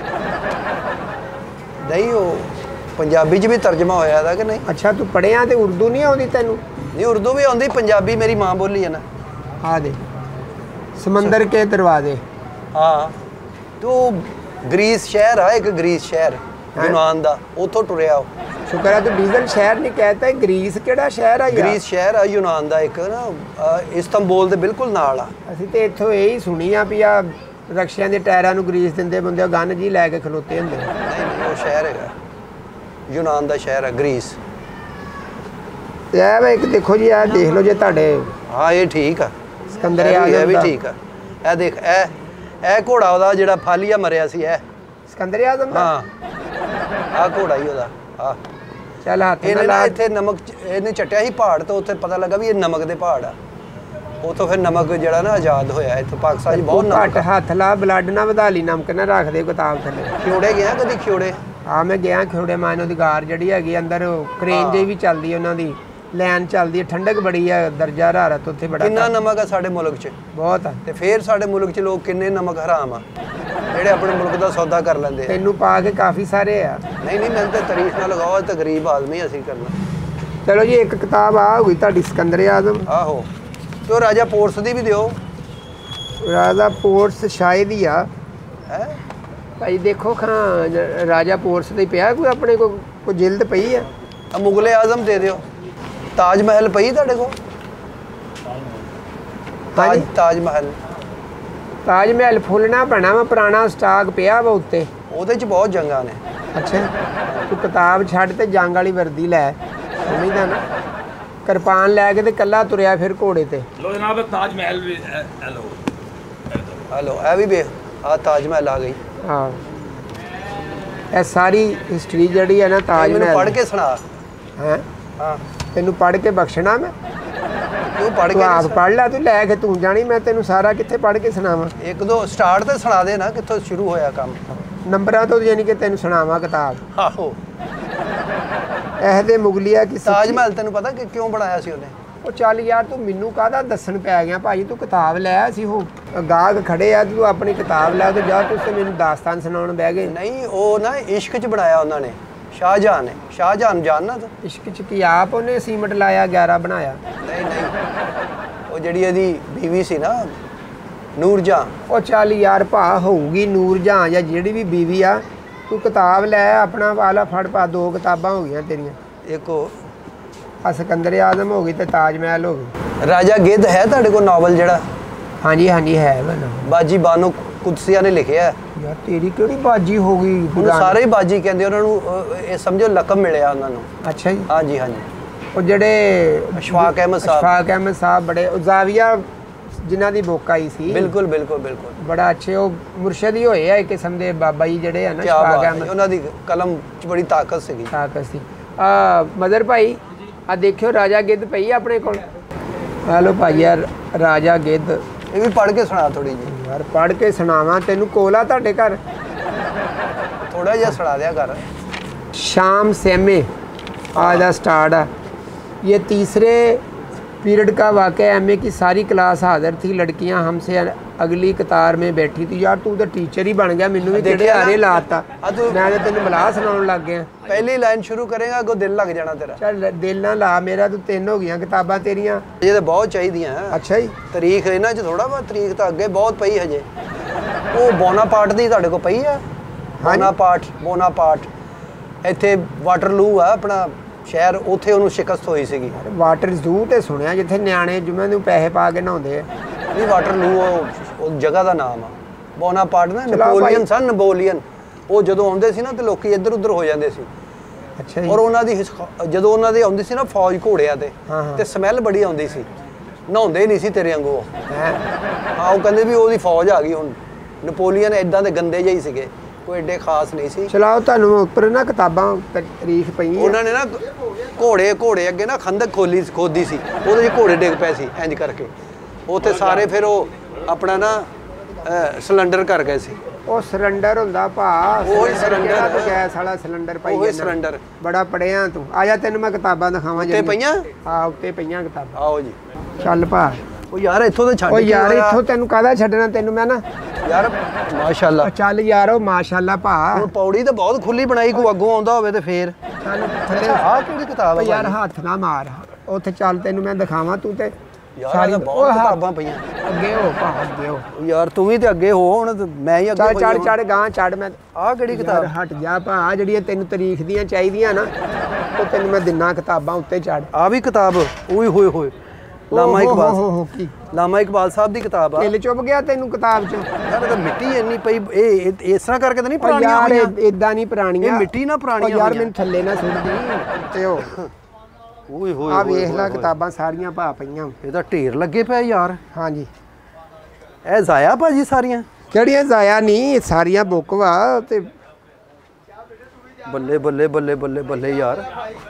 ਨਹੀਂ, ਉਹ ਪੰਜਾਬੀ 'ਚ ਵੀ ਤਰਜਮਾ ਹੋਇਆ ਦਾ ਕਿ ਨਹੀਂ? ਅੱਛਾ, ਤੂੰ ਪੜ੍ਹਿਆ ਤੇ ਉਰਦੂ ਨਹੀਂ ਆਉਂਦੀ ਤੈਨੂੰ? ਨਹੀਂ, ਉਰਦੂ ਵੀ ਆਉਂਦੀ, ਪੰਜਾਬੀ ਮੇਰੀ ਮਾਂ ਬੋਲੀ ਹੈ ਨਾ। ਆ ਦੇ ਸਮੁੰਦਰ ਕੇ ਦਰਵਾਜ਼ੇ। ਹਾਂ, ਤੂੰ ਗ੍ਰੀਸ ਸ਼ਹਿਰ ਆ, ਇੱਕ ਗ੍ਰੀਸ ਸ਼ਹਿਰ ਯੂਨਾਨ ਦਾ, ਉੱਥੋਂ ਟੁਰਿਆ ਉਹ। ਸ਼ੁਕਰ ਹੈ ਤੂੰ ਡੀਜ਼ਲ ਸ਼ਹਿਰ ਨਹੀਂ ਕਹਿਤਾ। ਗ੍ਰੀਸ ਕਿਹੜਾ ਸ਼ਹਿਰ ਆ? ਗ੍ਰੀਸ ਸ਼ਹਿਰ ਆ ਯੂਨਾਨ ਦਾ, ਇੱਕ ਨਾ ਇਸਤੰਬੁਲ ਦੇ ਬਿਲਕੁਲ ਨਾਲ ਆ। ਅਸੀਂ ਤੇ ਇੱਥੋਂ ਇਹ ਹੀ ਸੁਣੀ ਆ ਵੀ ਆ ਰਕਸ਼ਿਆਂ ਦੇ ਟਾਇਰਾਂ ਨੂੰ ਗ੍ਰੀਸ ਦਿੰਦੇ ਬੰਦੇ, ਉਹ ਗਨ ਜੀ ਲੈ ਕੇ ਖਲੋਤੇ ਹੁੰਦੇ। ਨਹੀਂ, ਉਹ ਸ਼ਹਿਰ ਹੈਗਾ ਯੂਨਾਨ ਦਾ ਸ਼ਹਿਰ ਆ ਗ੍ਰੀਸ। ਤੇ ਇਹ ਵੇ ਇੱਕ ਦੇਖੋ ਜੀ, ਇਹ ਦੇਖ ਲਓ ਜੇ ਤੁਹਾਡੇ। ਹਾਂ, ਇਹ ਠੀਕ ਆ, ਸਿਕੰਦਰ ਆਜ਼ਮ ਵੀ ਠੀਕ ਆ। ਇਹ ਦੇਖ, ਇਹ ਘੋੜਾ ਉਹਦਾ ਜਿਹੜਾ ਫਾਲੀਆ ਮਰਿਆ ਸੀ, ਇਹ ਸਿਕੰਦਰ ਆਜ਼ਮ ਦਾ। ਹਾਂ, ਆਹ ਘੋੜਾ ਹੀ ਉਹਦਾ। ਆਹ ਚੱਲ ਹੱਥ ਇਹਨੇ ਨਾ ਇੱਥੇ ਨਮਕ, ਇਹਨੇ ਚਟਿਆ ਸੀ ਪਹਾੜ ਤੋਂ, ਉੱਥੇ ਪਤਾ ਲੱਗਾ ਵੀ ਇਹ ਨਮਕ ਦੇ ਪਹਾੜ ਆ। ਉਥੋਂ ਫਿਰ ਨਮਕ ਜਿਹੜਾ ਨਾ ਆਜ਼ਾਦ ਹੋਇਆ। ਇੱਥੋਂ ਪਾਕਿਸਤਾਨ 'ਚ ਬਹੁਤ ਘੱਟ ਹੱਥ ਲਾ, ਬਲੱਡ ਨਾ ਵਧਾ ਲਈ, ਨਮਕ ਨਾ ਰੱਖ ਦੇ ਕਿਤਾਬ ਥੱਲੇ। ਖਿਉੜੇ ਗਿਆ ਕਦੀ? ਖਿਉੜੇ ਹਾਂ, ਮੈਂ ਗਿਆ ਖਿਉੜੇ ਮਾਇਨੋ ਦੀ ਗਾਰ ਜਿਹੜੀ ਹੈਗੀ ਅੰਦਰ, ਕ੍ਰੇਨ ਜਿਹੀ ਵੀ ਚੱਲਦੀ, ਉਹਨਾਂ ਦੀ ਲਾਈਨ ਚੱਲਦੀ ਹੈ। ਠੰਡਕ ਬੜੀ ਹੈ, ਦਰਜਾ ਹਰਾਰਤ ਉੱਥੇ ਬੜਾ। ਕਿੰਨਾ ਨਮਕ ਆ ਸਾਡੇ ਮੁਲਕ 'ਚ? ਬਹੁਤ ਆ। ਤੇ ਫਿਰ ਸਾਡੇ ਮੁਲਕ 'ਚ ਲੋਕ ਕਿੰਨੇ ਨਮਕ ਹਰਾਮ ਆ ਜਿਹੜੇ ਆਪਣੇ ਮੁਲਕ ਦਾ ਸੌਦਾ ਕਰ ਲੈਂਦੇ ਆ। ਤੈਨੂੰ ਪਾ ਕੇ ਕਾਫੀ ਸਾਰੇ ਆ। ਨਹੀਂ, ਮੈਨੂੰ ਤਾਂ ਤਾਰੀਫ ਨਾ ਲਗਾਓ, ਤਾਂ ਗਰੀਬ ਆਦਮੀ ਅਸੀਂ ਕਰਨਾ। ਚਲੋ ਜੀ, ਇੱਕ ਕਿਤਾਬ ਆ ਹੋਈ ਤੁਹਾਡੀ ਸਿਕੰਦਰ ਆਜ਼ਮ। ਆਹੋ, ਤੇ ਉਹ ਰਾਜਾ ਪੋਰਸ ਦੀ ਵੀ ਦਿਓ। ਰਾਜਾ ਪੋਰਸ ਸ਼ਾਇਦ ਹੀ ਆ ਹੈ ਭਾਈ। ਦੇਖੋ ਖਾਂ ਰਾਜਾ ਪੋਰਸ ਦੇ ਪਿਆ ਕੋਈ ਆਪਣੇ ਕੋਈ ਜਿਲਦ ਪਈ ਆ? ਮੁਗਲੇ ਆਜ਼ਮ ਦੇ ਦਿਓ। ਤਾਜ ਮਹਿਲ ਪਈ ਤੁਹਾਡੇ ਕੋਲ? ਤਾਜ ਮਹਿਲ ਫੁੱਲਣਾ ਪੈਣਾ ਵਾ, ਪੁਰਾਣਾ ਸਟਾਕ ਪਿਆ ਵਾ ਉੱਤੇ, ਉਹਦੇ ਚ ਬਹੁਤ ਜੰਗਾਂ ਨੇ। ਅੱਛਾ ਤੂੰ ਕਿਤਾਬ ਛੱਡ ਤੇ ਜੰਗ ਵਾਲੀ ਵਰਦੀ ਲੈ, ਸਮਝਦਾ ਨਾ, ਕਿਰਪਾਨ ਲੈ ਕੇ ਤੇ ਕੱਲਾ ਤੁਰਿਆ ਫਿਰ ਘੋੜੇ ਤੇ। ਲੋ ਜਨਾਬ ਤਾਜ ਮਹਿਲ ਵੀ ਹੈਲੋ ਹਲੋ ਇਹ ਵੀ ਵੇਖ, ਆ ਤਾਜ ਮਹਿਲ ਆ ਗਈ। ਹਾਂ ਇਹ ਸਾਰੀ ਹਿਸਟਰੀ ਜਿਹੜੀ ਹੈ ਨਾ ਤਾਜ ਮਹਿਲ, ਮੈਨੂੰ ਪੜ੍ਹ ਕੇ ਸੁਣਾ। ਹੈ ਹਾਂ ਤੈਨੂੰ ਪੜ੍ਹ ਕੇ ਬਖਸ਼ਣਾ ਮੈਂ? ਤੂੰ ਪੜ੍ਹ ਤੂੰ ਕੇ ਆਪ ਪੜ੍ਹ ਲੈ, ਤੂੰ ਲੈ ਕੇ ਤੂੰ ਜਾਣੀ, ਮੈਂ ਤੈਨੂੰ ਸਾਰਾ ਕਿੱਥੇ ਪੜ੍ਹ ਕੇ ਸੁਣਾਵਾਂ? ਇੱਕ ਦੋ ਸਟਾਰਟ ਤੇ ਸੁਣਾ ਦੇ ਨਾ, ਕਿੱਥੋਂ ਸ਼ੁਰੂ ਹੋਇਆ ਕੰਮ। ਨੰਬਰਾਂ ਤੋਂ ਯਾਨੀ ਕਿ ਤੈਨੂੰ ਸੁਣਾਵਾਂ ਕਿਤਾਬ। ਆਹੋ ਇਹ ਦੇ ਮੁਗਲਿਆ ਕੀ ਤਾਜ ਮਹਿਲ ਤੈਨੂੰ ਪਤਾ ਕਿ ਕਿਉਂ ਬਣਾਇਆ ਸੀ ਉਹਨੇ? ਉਹ ਚੱਲ ਯਾਰ ਤੂੰ ਮੈਨੂੰ ਕਾਹਦਾ ਦੱਸਣ ਪੈ ਗਿਆ ਭਾਜੀ, ਤੂੰ ਕਿਤਾਬ ਲੈ, ਅਸੀਂ ਉਹ ਗਾਹਕ ਖੜੇ ਆ, ਤੂੰ ਆਪਣੀ ਕਿਤਾਬ ਲੈ ਤੇ ਜਾ, ਤੁਸੀਂ ਮੈਨੂੰ ਦਾਸਤਾਨ ਸੁਣਾਉਣ ਬਹਿ ਗਏ। ਨਹੀਂ ਉਹ ਨਾ ਇਸ਼ਕ 'ਚ ਬਣਾਇਆ ਉਹਨਾਂ ਨੇ, ਸ਼ਾਹਜਹਾਨ ਨੇ। ਸ਼ਾਹਜਹਾਨ ਜਾਣਨਾ ਤੂੰ? ਇਸ਼ਕ 'ਚ ਕੀ ਆਪ ਉਹਨੇ ਸੀਮਟ ਲਾਇਆ 11 ਬਣਾਇਆ? ਨਹੀਂ ਉਹ ਜਿਹੜੀ ਇਹਦੀ ਬੀਵੀ ਸੀ ਨਾ ਨੂਰਜਹਾਂ। ਉਹ ਚੱਲ ਯਾਰ ਭਾ ਹੋਊਗੀ ਨੂਰਜਹਾਂ ਜਾਂ ਜਿਹੜੀ ਵੀ ਬੀਵੀ ਆ, ਤੂੰ ਕਿਤਾਬ ਲੈ ਆਪਣਾ ਵਾਲਾ ਫੜ ਪਾ। 2 ਕਿਤਾਬਾਂ ਹੋ ਗਈਆਂ ਤੇਰੀਆਂ, ਇੱਕ ਉਹ ਆ ਸਿਕੰਦਰ ਆਜ਼ਮ ਹੋ ਗਈ ਤੇ ਤਾਜ ਮਹਿਲ ਹੋ ਗਈ। ਰਾਜਾ ਗਿੱਧ ਹੈ ਤੁਹਾਡੇ ਕੋਲ ਨਾਵਲ ਜਿਹੜਾ? ਹਾਂਜੀ ਹੈ ਵਾ ਨਾ, ਬਾਜੀ ਬਾਨੋ ਕੁਦਸੀਆ ਨੇ ਲਿਖਿਆ। ਯਾਰ ਤੇਰੀ ਕਿਹੜੀ ਬਾਜੀ ਹੋ ਗਈ? ਉਹਨੂੰ ਸਾਰੇ ਹੀ ਬਾਜੀ ਕਹਿੰਦੇ, ਉਹਨਾਂ ਨੂੰ ਇਹ ਸਮਝੋ ਲਕਬ ਮਿਲਿਆ ਉਹਨਾਂ ਨੂੰ। ਅੱਛਾ ਜੀ। ਹਾਂਜੀ ਉਹ ਜਿਹੜੇ ਅਸ਼ਫਾਕ ਅਹਿਮਦ ਸਾਹਿਬ ਬੜੇ ਜ਼ਾਵੀਆ ਜਿਨ੍ਹਾਂ ਦੀ ਬੁੱਕ ਆਈ ਸੀ। ਬਿਲਕੁਲ ਬੜਾ ਅੱਛੇ, ਉਹ ਮੁਰਸ਼ਦ ਹੀ ਹੋਏ ਆ ਇੱਕ ਕਿਸਮ ਦੇ ਬਾਬਾ ਜੀ ਜਿਹੜੇ ਆ ਨਾ। ਅਸ਼ਫਾਕ ਅਹਿਮਦ, ਉਹਨਾਂ ਦੀ ਕਲਮ 'ਚ ਬੜੀ ਤਾਕਤ ਸੀ। ਮਦਰ ਭਾਈ ਆ ਦੇਖਿਓ ਰਾਜਾ ਗਿੱਧ ਪਈ ਆਪਣੇ ਕੋਲ। ਹੈਲੋ ਭਾਈ ਯਾਰ ਰਾਜਾ ਗਿੱਧ, ਇਹ ਵੀ ਪੜ੍ਹ ਕੇ ਸੁਣਾ ਥੋੜੀ ਜਿਹੀ। ਯਾਰ ਪੜ੍ਹ ਕੇ ਸੁਣਾਵਾਂ ਤੈਨੂੰ? ਕੋਲ ਆ ਤੁਹਾਡੇ ਘਰ? थोड़ा जा सड़ा दिया कर। शाम से में आज का स्टार्ट है। ये तीसरे पीरियड का वाक़या एमए की सारी क्लास हाजिर थी, लड़कियां हमसे अगली कतार में बैठी थी। यार तू तो टीचर ही बन गया, मैनू भी तेरे हारे लाता, मैं तो तेन बला सुनाउण लग गया। पहली लाइन शुरू करेगा अगों दिल लग जाना तेरा। चल दिल ना ला मेरा, तू 3 हो गई किताबां तेरियां। ये तो बहुत चाहिए। अच्छा जी, तरीक इन्हां च थोड़ा बहुत, तरीक तो अगे बहुत पई हजे। वो बोनापार्ट दी तुहाडे कोल पई है? बोनापार्ट इत्थे वाटरलू आ अपना शहर, उत्थे उन्होंने शिकस्त हुई सी। वाटर जू तो सुनिया जिथे न्याणे जुम्मे नूं पैसे पा के नहाउंदे। नहीं वाटरलू वो जगह का नाम आ। बोनापार्ट ना नपोलियन सन, नपोलियन वो जदों आउंदे सी ना ते लोकी इधर उधर हो जांदे सी। अच्छा जी। और उन्हां दी जदों उन्हां दी आउंदी सी ना फौज घोड़ियां ते स्मैल बड़ी आउंदी सी, नहाउंदे नहीं सी तेरे वांगू। हाँ वो कहंदे भी ओहदी फौज आ गई हुण। नपोलियन इदां दे गंदे ਜਿਹੇ ਸੀਗੇ, कोई एडे खास नहीं सी। चलाओ तुहानूं उपर ना किताबां तारीख पई उन्होंने ना घोड़े अगे ना खंदक खोदी सी, ਉਹਦੇ 'ਚ ਘੋੜੇ ਡਿੱਗ ਪਏ ਸੀ ਇੰਜ ਕਰਕੇ। ਉੱਥੇ ਸਾਰੇ ਫਿਰ ਉਹ ਆਪਣਾ ਨਾ ਸਿਲੰਡਰ ਕਰ ਗਏ ਸੀ। ਉਹ ਸਿਲੰਡਰ ਹੁੰਦਾ ਭਾ, ਉਹੀ ਸਿਲੰਡਰ ਤੇ ਗੈਸ ਵਾਲਾ ਸਿਲੰਡਰ ਪਾਈ ਉਹੀ ਸਿਲੰਡਰ। ਬੜਾ ਪੜਿਆ ਤੂੰ, ਆ ਜਾ ਤੈਨੂੰ ਮੈਂ ਕਿਤਾਬਾਂ ਦਿਖਾਵਾਂ ਉੱਤੇ ਪਈਆਂ। ਹਾਂ ਉੱਤੇ ਪਈਆਂ ਕਿਤਾਬਾਂ। ਆਓ ਜੀ। ਚੱਲ ਭਾ। ਉਹ ਯਾਰ ਇੱਥੋਂ ਤਾਂ ਛੱਡ। ਉਹ ਯਾਰ ਇੱਥੋਂ ਤੈਨੂੰ ਕਾਹਦਾ ਛੱਡਣਾ, ਤੈਨੂੰ ਮੈਂ ਨਾ ਯਾਰ ਮਾਸ਼ਾਅੱਲਾ। ਚੱਲ ਯਾਰ ਉਹ ਮਾਸ਼ਾਅੱਲਾ ਭਾ। ਹੁਣ ਪੌੜੀ ਤਾਂ ਬਹੁਤ ਖੁੱਲੀ ਬਣਾਈ, ਕੋਈ ਅੱਗੋਂ ਆਉਂਦਾ ਹੋਵੇ ਤੇ ਫੇਰ। ਚੱਲ ਥੱਲੇ ਆਹ ਕਿਹੜੀ ਕਿਤਾਬ ਆ ਯਾਰ? ਹੱਥ ਨਾ ਮਾਰ, ਉੱਥੇ ਚੱਲ ਤੈਨੂੰ ਮੈਂ ਦਿਖਾਵਾਂ। ਤੂੰ ਤੇ ਯਾਰ ਇਹ ਬਹੁਤ ਕਿਤਾਬਾਂ ਪਈਆਂ। ਅੱਗੇ ਹੋ ਭਾ, ਅੱਗੇ ਹੋ ਯਾਰ ਤੂੰ ਵੀ ਤੇ ਅੱਗੇ ਹੋ, ਹੁਣ ਮੈਂ ਹੀ ਅੱਗੇ। ਚੜ ਗਾਂ ਚੜ। ਮੈਂ ਆਹ ਕਿਹੜੀ ਕਿਤਾਬ? ਹਟ ਜਾ ਭਾ, ਜਿਹੜੀਆਂ ਤੈਨੂੰ ਤਾਰੀਖ ਦੀਆਂ ਚਾਹੀਦੀਆਂ ਨਾ ਉਹ ਤੈਨੂੰ ਮੈਂ ਦਿਨਾ ਕਿਤਾਬਾਂ। ਉੱਤੇ ਚੜ। ਆ ਵੀ ਕਿਤਾਬ ਓਏ ਹੋਏ ਹੋਏ, ਲਾਮਾ ਇਕਬਾਲ। ਕੀ ਲਾਮਾ ਇਕਬਾਲ ਸਾਹਿਬ ਦੀ ਕਿਤਾਬ ਆ। ਦਿਲ ਚੁੱਭ ਗਿਆ ਤੈਨੂੰ ਕਿਤਾਬ ਚੋਂ? ਯਾਰ ਇਹ ਤਾਂ ਮਿੱਟੀ ਇੰਨੀ ਪਈ, ਇਹ ਇਸ ਤਰ੍ਹਾਂ ਕਰਕੇ ਤਾਂ ਨਹੀਂ ਪੁਰਾਣੀਆਂ ਯਾਰ ਹੋਈਆਂ। ਇਦਾਂ ਨਹੀਂ ਪੁਰਾਣੀਆਂ, ਇਹ ਮਿੱਟੀ ਨਾ ਪੁਰਾਣੀਆਂ ਯਾਰ ਹੋਈਆਂ। ਮੈਨੂੰ ਥੱਲੇ ਨਾ ਸੁੱਟਦੀ ਤੇ ਉਹ ਓਏ ਹੋਏ ਆ ਵੇਖ ਲੈ ਕਿਤਾਬਾਂ ਸਾਰੀਆਂ ਭਾ ਪਈਆਂ। ਇਹ ਤਾਂ ਢੇਰ ਲੱਗੇ ਪਿਆ ਯਾਰ। ਹਾਂਜੀ ਇਹ ਜ਼ਾਇਆ ਭਾਜੀ ਸਾਰੀਆਂ? ਕਿਹੜੀਆਂ ਜ਼ਾਇਆ ਨਹੀਂ, ਸਾਰੀਆਂ ਬੁੱਕ ਵਾ ਤੇ। ਬੱਲੇ ਬੱਲੇ ਬੱਲੇ ਬੱਲੇ ਬੱਲੇ ਯਾਰ,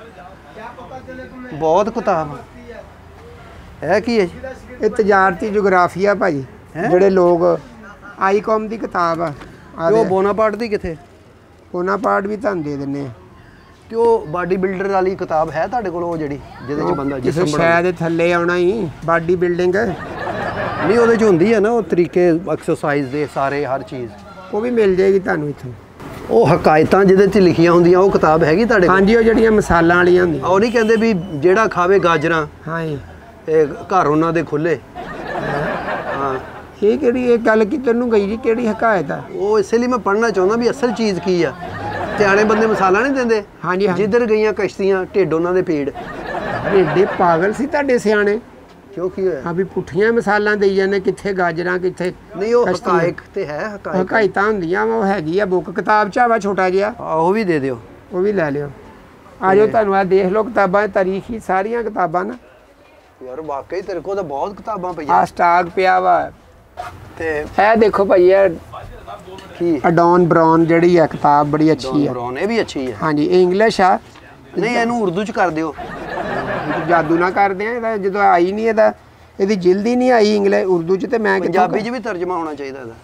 ਬਹੁਤ ਕਿਤਾਬ। ਇਹ ਕੀ ਹੈ ਜੀ? ਇਹ ਤਜਾਰਤੀ ਜੋਗਰਾਫੀਆ ਭਾਜੀ, ਜਿਹੜੇ ਲੋਕ ਆਈਕॉम ਦੀ ਕਿਤਾਬ ਆ। ਉਹ ਬੋਨਾਪਾਰਟ ਦੀ ਕਿੱਥੇ? ਬੋਨਾਪਾਰਟ ਵੀ ਤੁਹਾਨੂੰ ਦੇ ਦਿੰਨੇ ਆ। ਤੇ ਉਹ ਬਾਡੀ ਬਿਲਡਰ ਵਾਲੀ ਕਿਤਾਬ ਹੈ ਤੁਹਾਡੇ ਕੋਲ? ਉਹ ਜਿਹੜੀ ਜਿਹਦੇ ਚ ਬੰਦਾ ਜਿਸਮ ਸ਼ਾਇਦ ਦੇ ਥੱਲੇ ਆਉਣਾ ਹੀ ਬਾਡੀ ਬਿਲਡਿੰਗ। ਨਹੀਂ ਉਹਦੇ ਚ ਹੁੰਦੀ ਹੈ ਨਾ ਉਹ ਤਰੀਕੇ ਐਕਸਰਸਾਈਜ਼ ਦੇ ਸਾਰੇ, ਹਰ ਚੀਜ਼। ਉਹ ਵੀ ਮਿਲ ਜਾਏਗੀ ਤੁਹਾਨੂੰ ਇੱਥੋਂ। ਉਹ ਹਕਾਇਤਾਂ ਜਿਹਦੇ 'ਚ ਲਿਖੀਆਂ ਹੁੰਦੀਆਂ, ਉਹ ਕਿਤਾਬ ਹੈਗੀ ਤੁਹਾਡੇ ਕੋਲ? ਹਾਂਜੀ, ਉਹ ਜਿਹੜੀਆਂ ਮਸਾਲਾਂ ਵਾਲੀਆਂ ਹੁੰਦੀਆਂ। ਉਹ ਨਹੀਂ ਕਹਿੰਦੇ ਵੀ ਜਿਹੜਾ ਖਾਵੇ ਗਾਜਰਾਂ ਹਾਂ ਜੀ, ਇਹ ਘਰ ਉਹਨਾਂ ਦੇ ਖੁੱਲੇ। ਹਾਂ ਇਹ ਕਿਹੜੀ ਇਹ ਗੱਲ ਕੀ ਤੈਨੂੰ ਗਈ ਜੀ? ਕਿਹੜੀ ਹਕਾਇਤ ਆ? ਉਹ ਇਸੇ ਲਈ ਮੈਂ ਪੜ੍ਹਨਾ ਚਾਹੁੰਦਾ ਵੀ ਅਸਲ ਚੀਜ਼ ਕੀ ਆ। ਸਿਆਣੇ ਬੰਦੇ ਮਸਾਲਾ ਨਹੀਂ ਦਿੰਦੇ। ਹਾਂਜੀ ਹਾਂ, ਜਿੱਧਰ ਗਈਆਂ ਕਸ਼ਤੀਆਂ ਢਿੱਡ ਉਹਨਾਂ ਦੇ ਪੀੜ। ਏਡੇ ਪਾਗਲ ਸੀ ਤੁਹਾਡੇ ਸਿਆਣੇ। ਕਿਉਂ ਕੀ ਹੋਇਆ? ਆ ਵੀ ਪੁੱਠੀਆਂ ਮਸਾਲਾਂ ਦੇਈ ਜਾਂਦੇ, ਕਿੱਥੇ ਗਾਜਰਾਂ ਕਿੱਥੇ। ਨਹੀਂ ਉਹ ਕਸ਼ਤੀਆਂ। ਹਕਾਇਕ ਤੇ ਹੈ, ਹਕਾਇਕ ਹਕਾਇਤਾਂ ਹੁੰਦੀਆਂ ਵਾ, ਉਹ ਹੈਗੀ ਆ ਬੁੱਕ ਕਿਤਾਬ ਚ ਵਾ ਛੋਟਾ ਜਿਹਾ, ਉਹ ਵੀ ਦੇ ਦਿਓ। ਉਹ ਵੀ ਲੈ ਲਿਓ। ਆ ਜਾਓ, ਤੁਹਾਨੂੰ ਆ ਦੇਖ ਲਓ ਕਿਤਾਬਾਂ, ਤਾਰੀਖੀ ਸਾਰੀਆਂ ਕਿਤਾਬਾਂ ਨਾ। ਯਾਰ ਵਾਕਈ ਤੇਰੇ ਕੋਲ ਤਾਂ ਬਹੁਤ ਕਿਤਾਬਾਂ ਆ ਪਈਆਂ। ਸਟਾਕ ਪਿਆ ਵਾ। ਤੇ ਇਹ ਦੇਖੋ ਭਾਈ, ਇਹ ਕੀ ਅਡੌਨ ਬਰਾਉਨ ਜਿਹੜੀ ਆ ਕਿਤਾਬ ਬੜੀ ਅੱਛੀ ਆ। ਬਰਾਉਨ, ਇਹ ਵੀ ਅੱਛੀ ਹੈ। ਹਾਂਜੀ, ਇਹ ਇੰਗਲਿਸ਼ ਆ। ਨਹੀਂ ਇਹਨੂੰ ਉਰਦੂ ਚ ਕਰ ਦਿਓ। ਜਾਦੂ ਨਾ ਕਰਦੇ ਆ, ਇਹਦਾ ਜਦੋਂ ਆਈ ਨਹੀਂ, ਇਹਦੀ ਜਿਲਦ ਹੀ ਨਹੀਂ ਆਈ ਇੰਗਲਿਸ਼ ਉਰਦੂ ਚ, ਤੇ ਮੈਂ ਪੰਜਾਬੀ ਚ ਵੀ ਤਰਜਮਾ ਹੋਣਾ ਚਾਹੀਦਾ ਇਹਦਾ।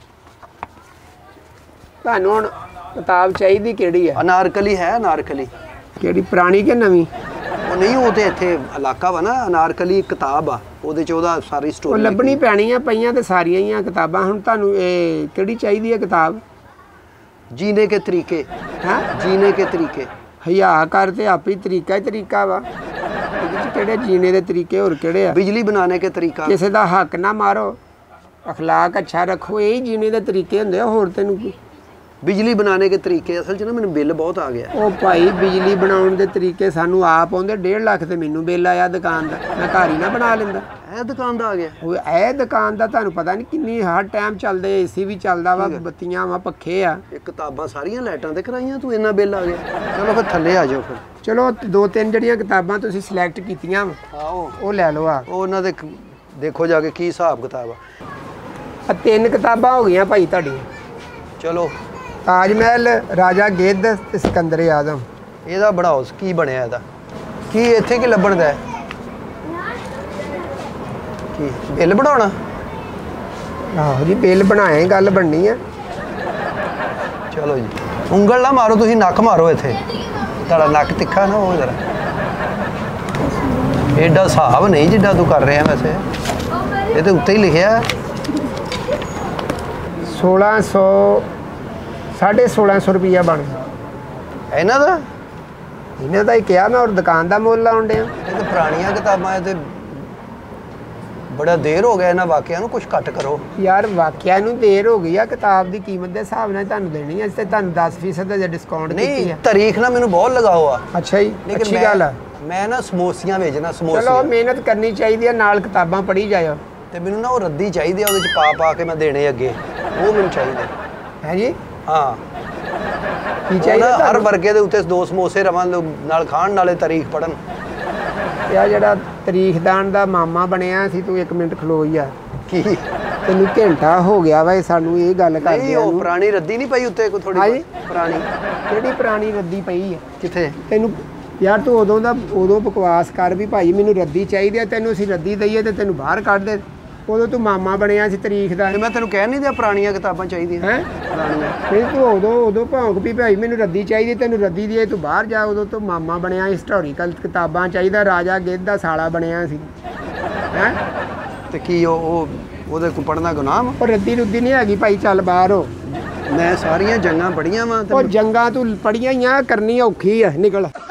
ਤੁਹਾਨੂੰ ਹੁਣ ਕਿਤਾਬ ਚਾਹੀਦੀ ਕਿਹੜੀ ਆ? ਅਨਾਰਕਲੀ ਹੈ, ਅਨਾਰਕਲੀ। ਕਿਹੜੀ, ਪੁਰਾਣੀ ਕਿ ਨਵੀਂ? ਉਹ ਨਹੀਂ, ਉਹ ਤੇ ਇੱਥੇ ਇਲਾਕਾ ਵਾ ਨਾ, ਅਨਾਰਕਲੀ ਕਿਤਾਬ ਆ, ਉਹਦੇ ਚ ਉਹਦਾ ਸਾਰੀ ਉਹ ਸਟੋਰੀ ਲੱਭਣੀ ਪੈਣੀ ਆ, ਪਈਆਂ ਤੇ ਸਾਰੀਆਂ ਹੀ ਆ ਕਿਤਾਬਾਂ। ਹੁਣ ਤੁਹਾਨੂੰ ਇਹ ਕਿਹੜੀ ਚਾਹੀਦੀ ਹੈ ਕਿਤਾਬ? ਜੀਨੇ ਕੇ ਤਰੀਕੇ। ਹੈਂ? ਜੀਨੇ ਕੇ ਤਰੀਕੇ। ਹਿਆ ਕਰ ਤੇ ਆਪੀ ਤਰੀਕਾ ਹੀ ਤਰੀਕਾ ਵਾ। ਇਹਦੇ ਚ ਕਿਹੜੇ ਜੀਣੇ ਦੇ ਤਰੀਕੇ ਹੋਰ ਕਿਹੜੇ ਆ? ਬਿਜਲੀ ਬਣਾने के तरीका। ਕਿਸੇ ਦਾ ਹੱਕ ਨਾ ਮਾਰੋ, ਅਖਲਾਕ ਅੱਛਾ ਰੱਖੋ, ਇਹ ਹੀ ਜੀਣੇ ਦੇ ਤਰੀਕੇ ਹੁੰਦੇ ਆ, ਹੋਰ ਤੈਨੂੰ ਕੀ? ਬਿਜਲੀ ਬਣਾने के तरीके। ਅਸਲ 'ਚ ਨਾ ਮੈਨੂੰ ਬਿੱਲ ਬਹੁਤ ਆ ਗਿਆ। ਉਹ ਭਾਈ ਬਿਜਲੀ ਬਣਾਉਣ ਦੇ ਤਰੀਕੇ ਸਾਨੂੰ ਆਪ ਆਉਂਦੇ। 1.5 ਲੱਖ ਤੇ ਮੈਨੂੰ ਬਿੱਲ ਆਇਆ ਦੁਕਾਨ ਦਾ, ਮੈਂ ਘਰ ਹੀ ਨਾ ਬਣਾ ਲੈਂਦਾ। ਇਹ ਦੁਕਾਨ ਦਾ ਆ ਗਿਆ। ਉਹ ਇਹ ਦੁਕਾਨ ਦਾ ਤੁਹਾਨੂੰ ਪਤਾ ਨਹੀਂ ਕਿੰਨੀ ਹਰ ਟਾਈਮ ਚੱਲਦੇ, ਏਸੀ ਵੀ ਚੱਲਦਾ ਵਾ, ਬੱਤੀਆਂ ਵਾ, ਪੱਖੇ ਆ। ਇਹ ਕਿਤਾਬਾਂ ਸਾਰੀਆਂ ਲਾਈਟਾਂ ਤੇ ਕਰਾਈਆਂ, ਤੂੰ ਇੰਨਾ ਬਿੱਲ ਆ ਗਿਆ। ਚਲੋ ਫਿਰ ਥੱਲੇ ਆ ਜਾਓ ਫਿਰ। ਚਲੋ 2-3 ਜਿਹੜੀਆਂ ਕਿਤਾਬਾਂ ਤੁਸੀਂ ਸਿਲੈਕਟ ਕੀਤੀਆਂ ਆਓ, ਉਹ ਲੈ ਲਓ। ਆ ਉਹ ਉਹਨਾਂ ਦੇ ਦੇਖੋ ਜਾ ਕੇ ਕੀ ਹਿਸਾਬ ਕਿਤਾਬ ਆ। ਆਹ 3 ਕਿਤਾਬਾਂ ਹੋ ਗਈਆਂ ਭਾਈ ਤੁਹਾਡੀਆਂ। ਚਲੋ ਤਾਜ ਮਹਿਲ, ਰਾਜਾ ਗਿੱਧ ਤੇ ਸਿਕੰਦਰ ਆਜ਼ਮ। ਇਹਦਾ ਬਣਾਓ, ਕੀ ਬਣਿਆ ਇਹਦਾ? ਕੀ ਇੱਥੇ ਕੀ ਲੱਭਣ ਦਾ? ਕੀ ਬਿੱਲ ਬਣਾਉਣਾ? ਆਹੋ ਜੀ, ਬਿੱਲ ਬਣਾਏ, ਗੱਲ ਬਣਨੀ ਆ। ਚਲੋ ਜੀ, ਉਂਗਲ ਨਾ ਮਾਰੋ ਤੁਸੀਂ, ਨੱਕ ਮਾਰੋ ਇੱਥੇ। ਤੁਹਾਡਾ ਨੱਕ ਤਿੱਖਾ ਨਾ, ਉਹ ਜਰਾ ਐਡਾ ਹਿਸਾਬ ਨਹੀਂ ਜਿੱਡਾ ਤੂੰ ਕਰ ਰਿਹਾ ਵੈਸੇ। ਇਹ ਤੇ ਉੱਤੇ ਹੀ ਲਿਖਿਆ 1600 1650 ਰੁਪਈਆ ਬਣ ਗਿਆ ਇਹਨਾਂ ਦਾ। ਇਹਨਾਂ ਦਾ ਹੀ ਕਿਹਾ ਮੈਂ, ਔਰ ਦੁਕਾਨ ਦਾ ਮੁੱਲ ਲਾਉਣ ਡਿਆ। ਇਹ ਤੇ ਪੁਰਾਣੀਆਂ ਕਿਤਾਬਾਂ, ਇਹ ਤੇ ਬੜਾ ਦੇਰ ਹੋ ਗਿਆ ਇਹਨਾਂ ਵਾਕਿਆਂ ਨੂੰ, ਕੁਝ ਘੱਟ ਕਰੋ ਯਾਰ। ਵਾਕਿਆ ਨੂੰ ਦੇਰ ਹੋ ਗਈ ਆ, ਕਿਤਾਬ ਦੀ ਕੀਮਤ ਦੇ ਹਿਸਾਬ ਨਾਲ ਤੁਹਾਨੂੰ ਦੇਣੀ ਆ। ਅਸੀਂ ਤੇ ਤੁਹਾਨੂੰ 10% ਦਾ ਡਿਸਕਾਊਂਟ ਕੀਤੀ ਨਹੀਂ, ਆ। ਤਾਰੀਖ ਨਾਲ ਮੈਨੂੰ ਬਹੁਤ ਲਗਾਓ ਆ। ਅੱਛਾ ਜੀ, ਲੇਕਿਨ ਅੱਛੀ ਗੱਲ ਆ। ਮੈਂ ਨਾ ਸਮੋਸੀਆਂ ਵੇਚਣਾ, ਚਲੋ ਸਮੋਸੇ। ਮਿਹਨਤ ਕਰਨੀ ਚਾਹੀਦੀ ਆ, ਨਾਲ ਕਿਤਾਬਾਂ ਪੜ੍ਹੀ ਜਾਇਓ। ਤੇ ਮੈਨੂੰ ਨਾ ਉਹ ਰੱਦੀ ਚਾਹੀਦੀ ਆ, ਉਹਦੇ ਚ ਪਾ ਪਾ ਕੇ ਮੈਂ ਦੇਣੇ ਅੱਗੇ, ਉਹ ਮੈਨੂੰ ਚਾਹੀਦੇ। ਹੈ ਜੀ, ਹਾਂ, ਕੀ ਚਾਹੀਦਾ ਚਾਹੀਦਾ ਹਰ ਵਰਗੇ ਦੇ ਉੱਤੇ 2 ਸਮੋਸੇ ਰਵਾਂ ਨਾਲ ਖਾਣ, ਨਾਲੇ ਤਾਰੀਖ ਪੜਨ। ਆ ਜਿਹੜਾ ਤਾਰੀਖਦਾਨ ਦਾ ਮਾਮਾ ਬਣਿਆ ਸੀ, ਤੂੰ 1 ਮਿੰਟ ਖਲੋ ਜਾ। ਕੀ? ਤੈਨੂੰ ਘੰਟਾ ਹੋ ਗਿਆ ਵਾ ਸਾਨੂੰ ਇਹ ਗੱਲ ਨਹੀਂ, ਕਰਦੇ ਉਹ ਨੂੰ। ਪੁਰਾਣੀ ਰੱਦੀ ਨਹੀਂ ਪਈ ਉੱਤੇ ਕੋਈ ਥੋੜੀ ਹਾਂਜੀ? ਪੁਰਾਣੀ? ਕਿਹੜੀ ਪੁਰਾਣੀ ਰੱਦੀ ਪਈ ਆ ਕਿੱਥੇ? ਤੈਨੂੰ? ਯਾਰ ਤੂੰ ਉਦੋਂ ਬਕਵਾਸ ਕਰ ਵੀ ਭਾਈ ਮੈਨੂੰ ਰੱਦੀ ਚਾਹੀਦੀ ਆ, ਤੈਨੂੰ ਅਸੀਂ ਰੱਦੀ ਦਈਏ ਤੇ ਤੈਨੂੰ ਬਾਹਰ ਕੱਢ ਦੇ। ਉਦੋਂ ਤੂੰ ਮਾਮਾ ਬਣਿਆ ਸੀ ਤਾਰੀਖ ਦਾ। ਤੇ ਮੈਂ ਤੈਨੂੰ ਕਹਿ ਨਹੀਂ ਦਿਆ ਪੁਰਾਣੀਆਂ ਕਿਤਾਬਾਂ ਚਾਹੀਦੀਆਂ। ਹੈ ਪੁਰਾਣੀਆਂ। ਨਹੀਂ, ਤੂੰ ਉਦੋਂ ਭੌਂਕ ਵੀ ਭਾਈ ਮੈਨੂੰ ਰੱਦੀ ਚਾਹੀਦੀ, ਤੈਨੂੰ ਰੱਦੀ ਦੀ ਤੂੰ ਬਾਹਰ ਜਾ। ਉਦੋਂ ਤੂੰ ਮਾਮਾ ਬਣਿਆ, ਹਿਸਟੋਰੀਕਲ ਕਿਤਾਬਾਂ ਚਾਹੀਦਾ, ਰਾਜਾ ਗਿੱਧ ਦਾ ਸਾਲਾ ਬਣਿਆ ਸੀ। ਹੈ ਤੇ ਕੀ ਉਹਦੇ ਕੋ ਪੜਨਾ ਗੁਨਾਹ ਵਾ? ਉਹ ਰੱਦੀ ਰੁੱਦੀ ਨਹੀਂ ਹੈਗੀ ਭਾਈ, ਚੱਲ ਬਾਹਰ ਹੋ। ਮੈਂ ਸਾਰੀਆਂ ਜੰਗਾਂ ਪੜੀਆਂ ਵਾ। ਉਹ ਜੰਗਾਂ ਤੂੰ ਪੜੀਆਂ ਹੀ ਆ, ਕਰਨੀ ਔਖੀ ਆ, ਨਿਕਲ।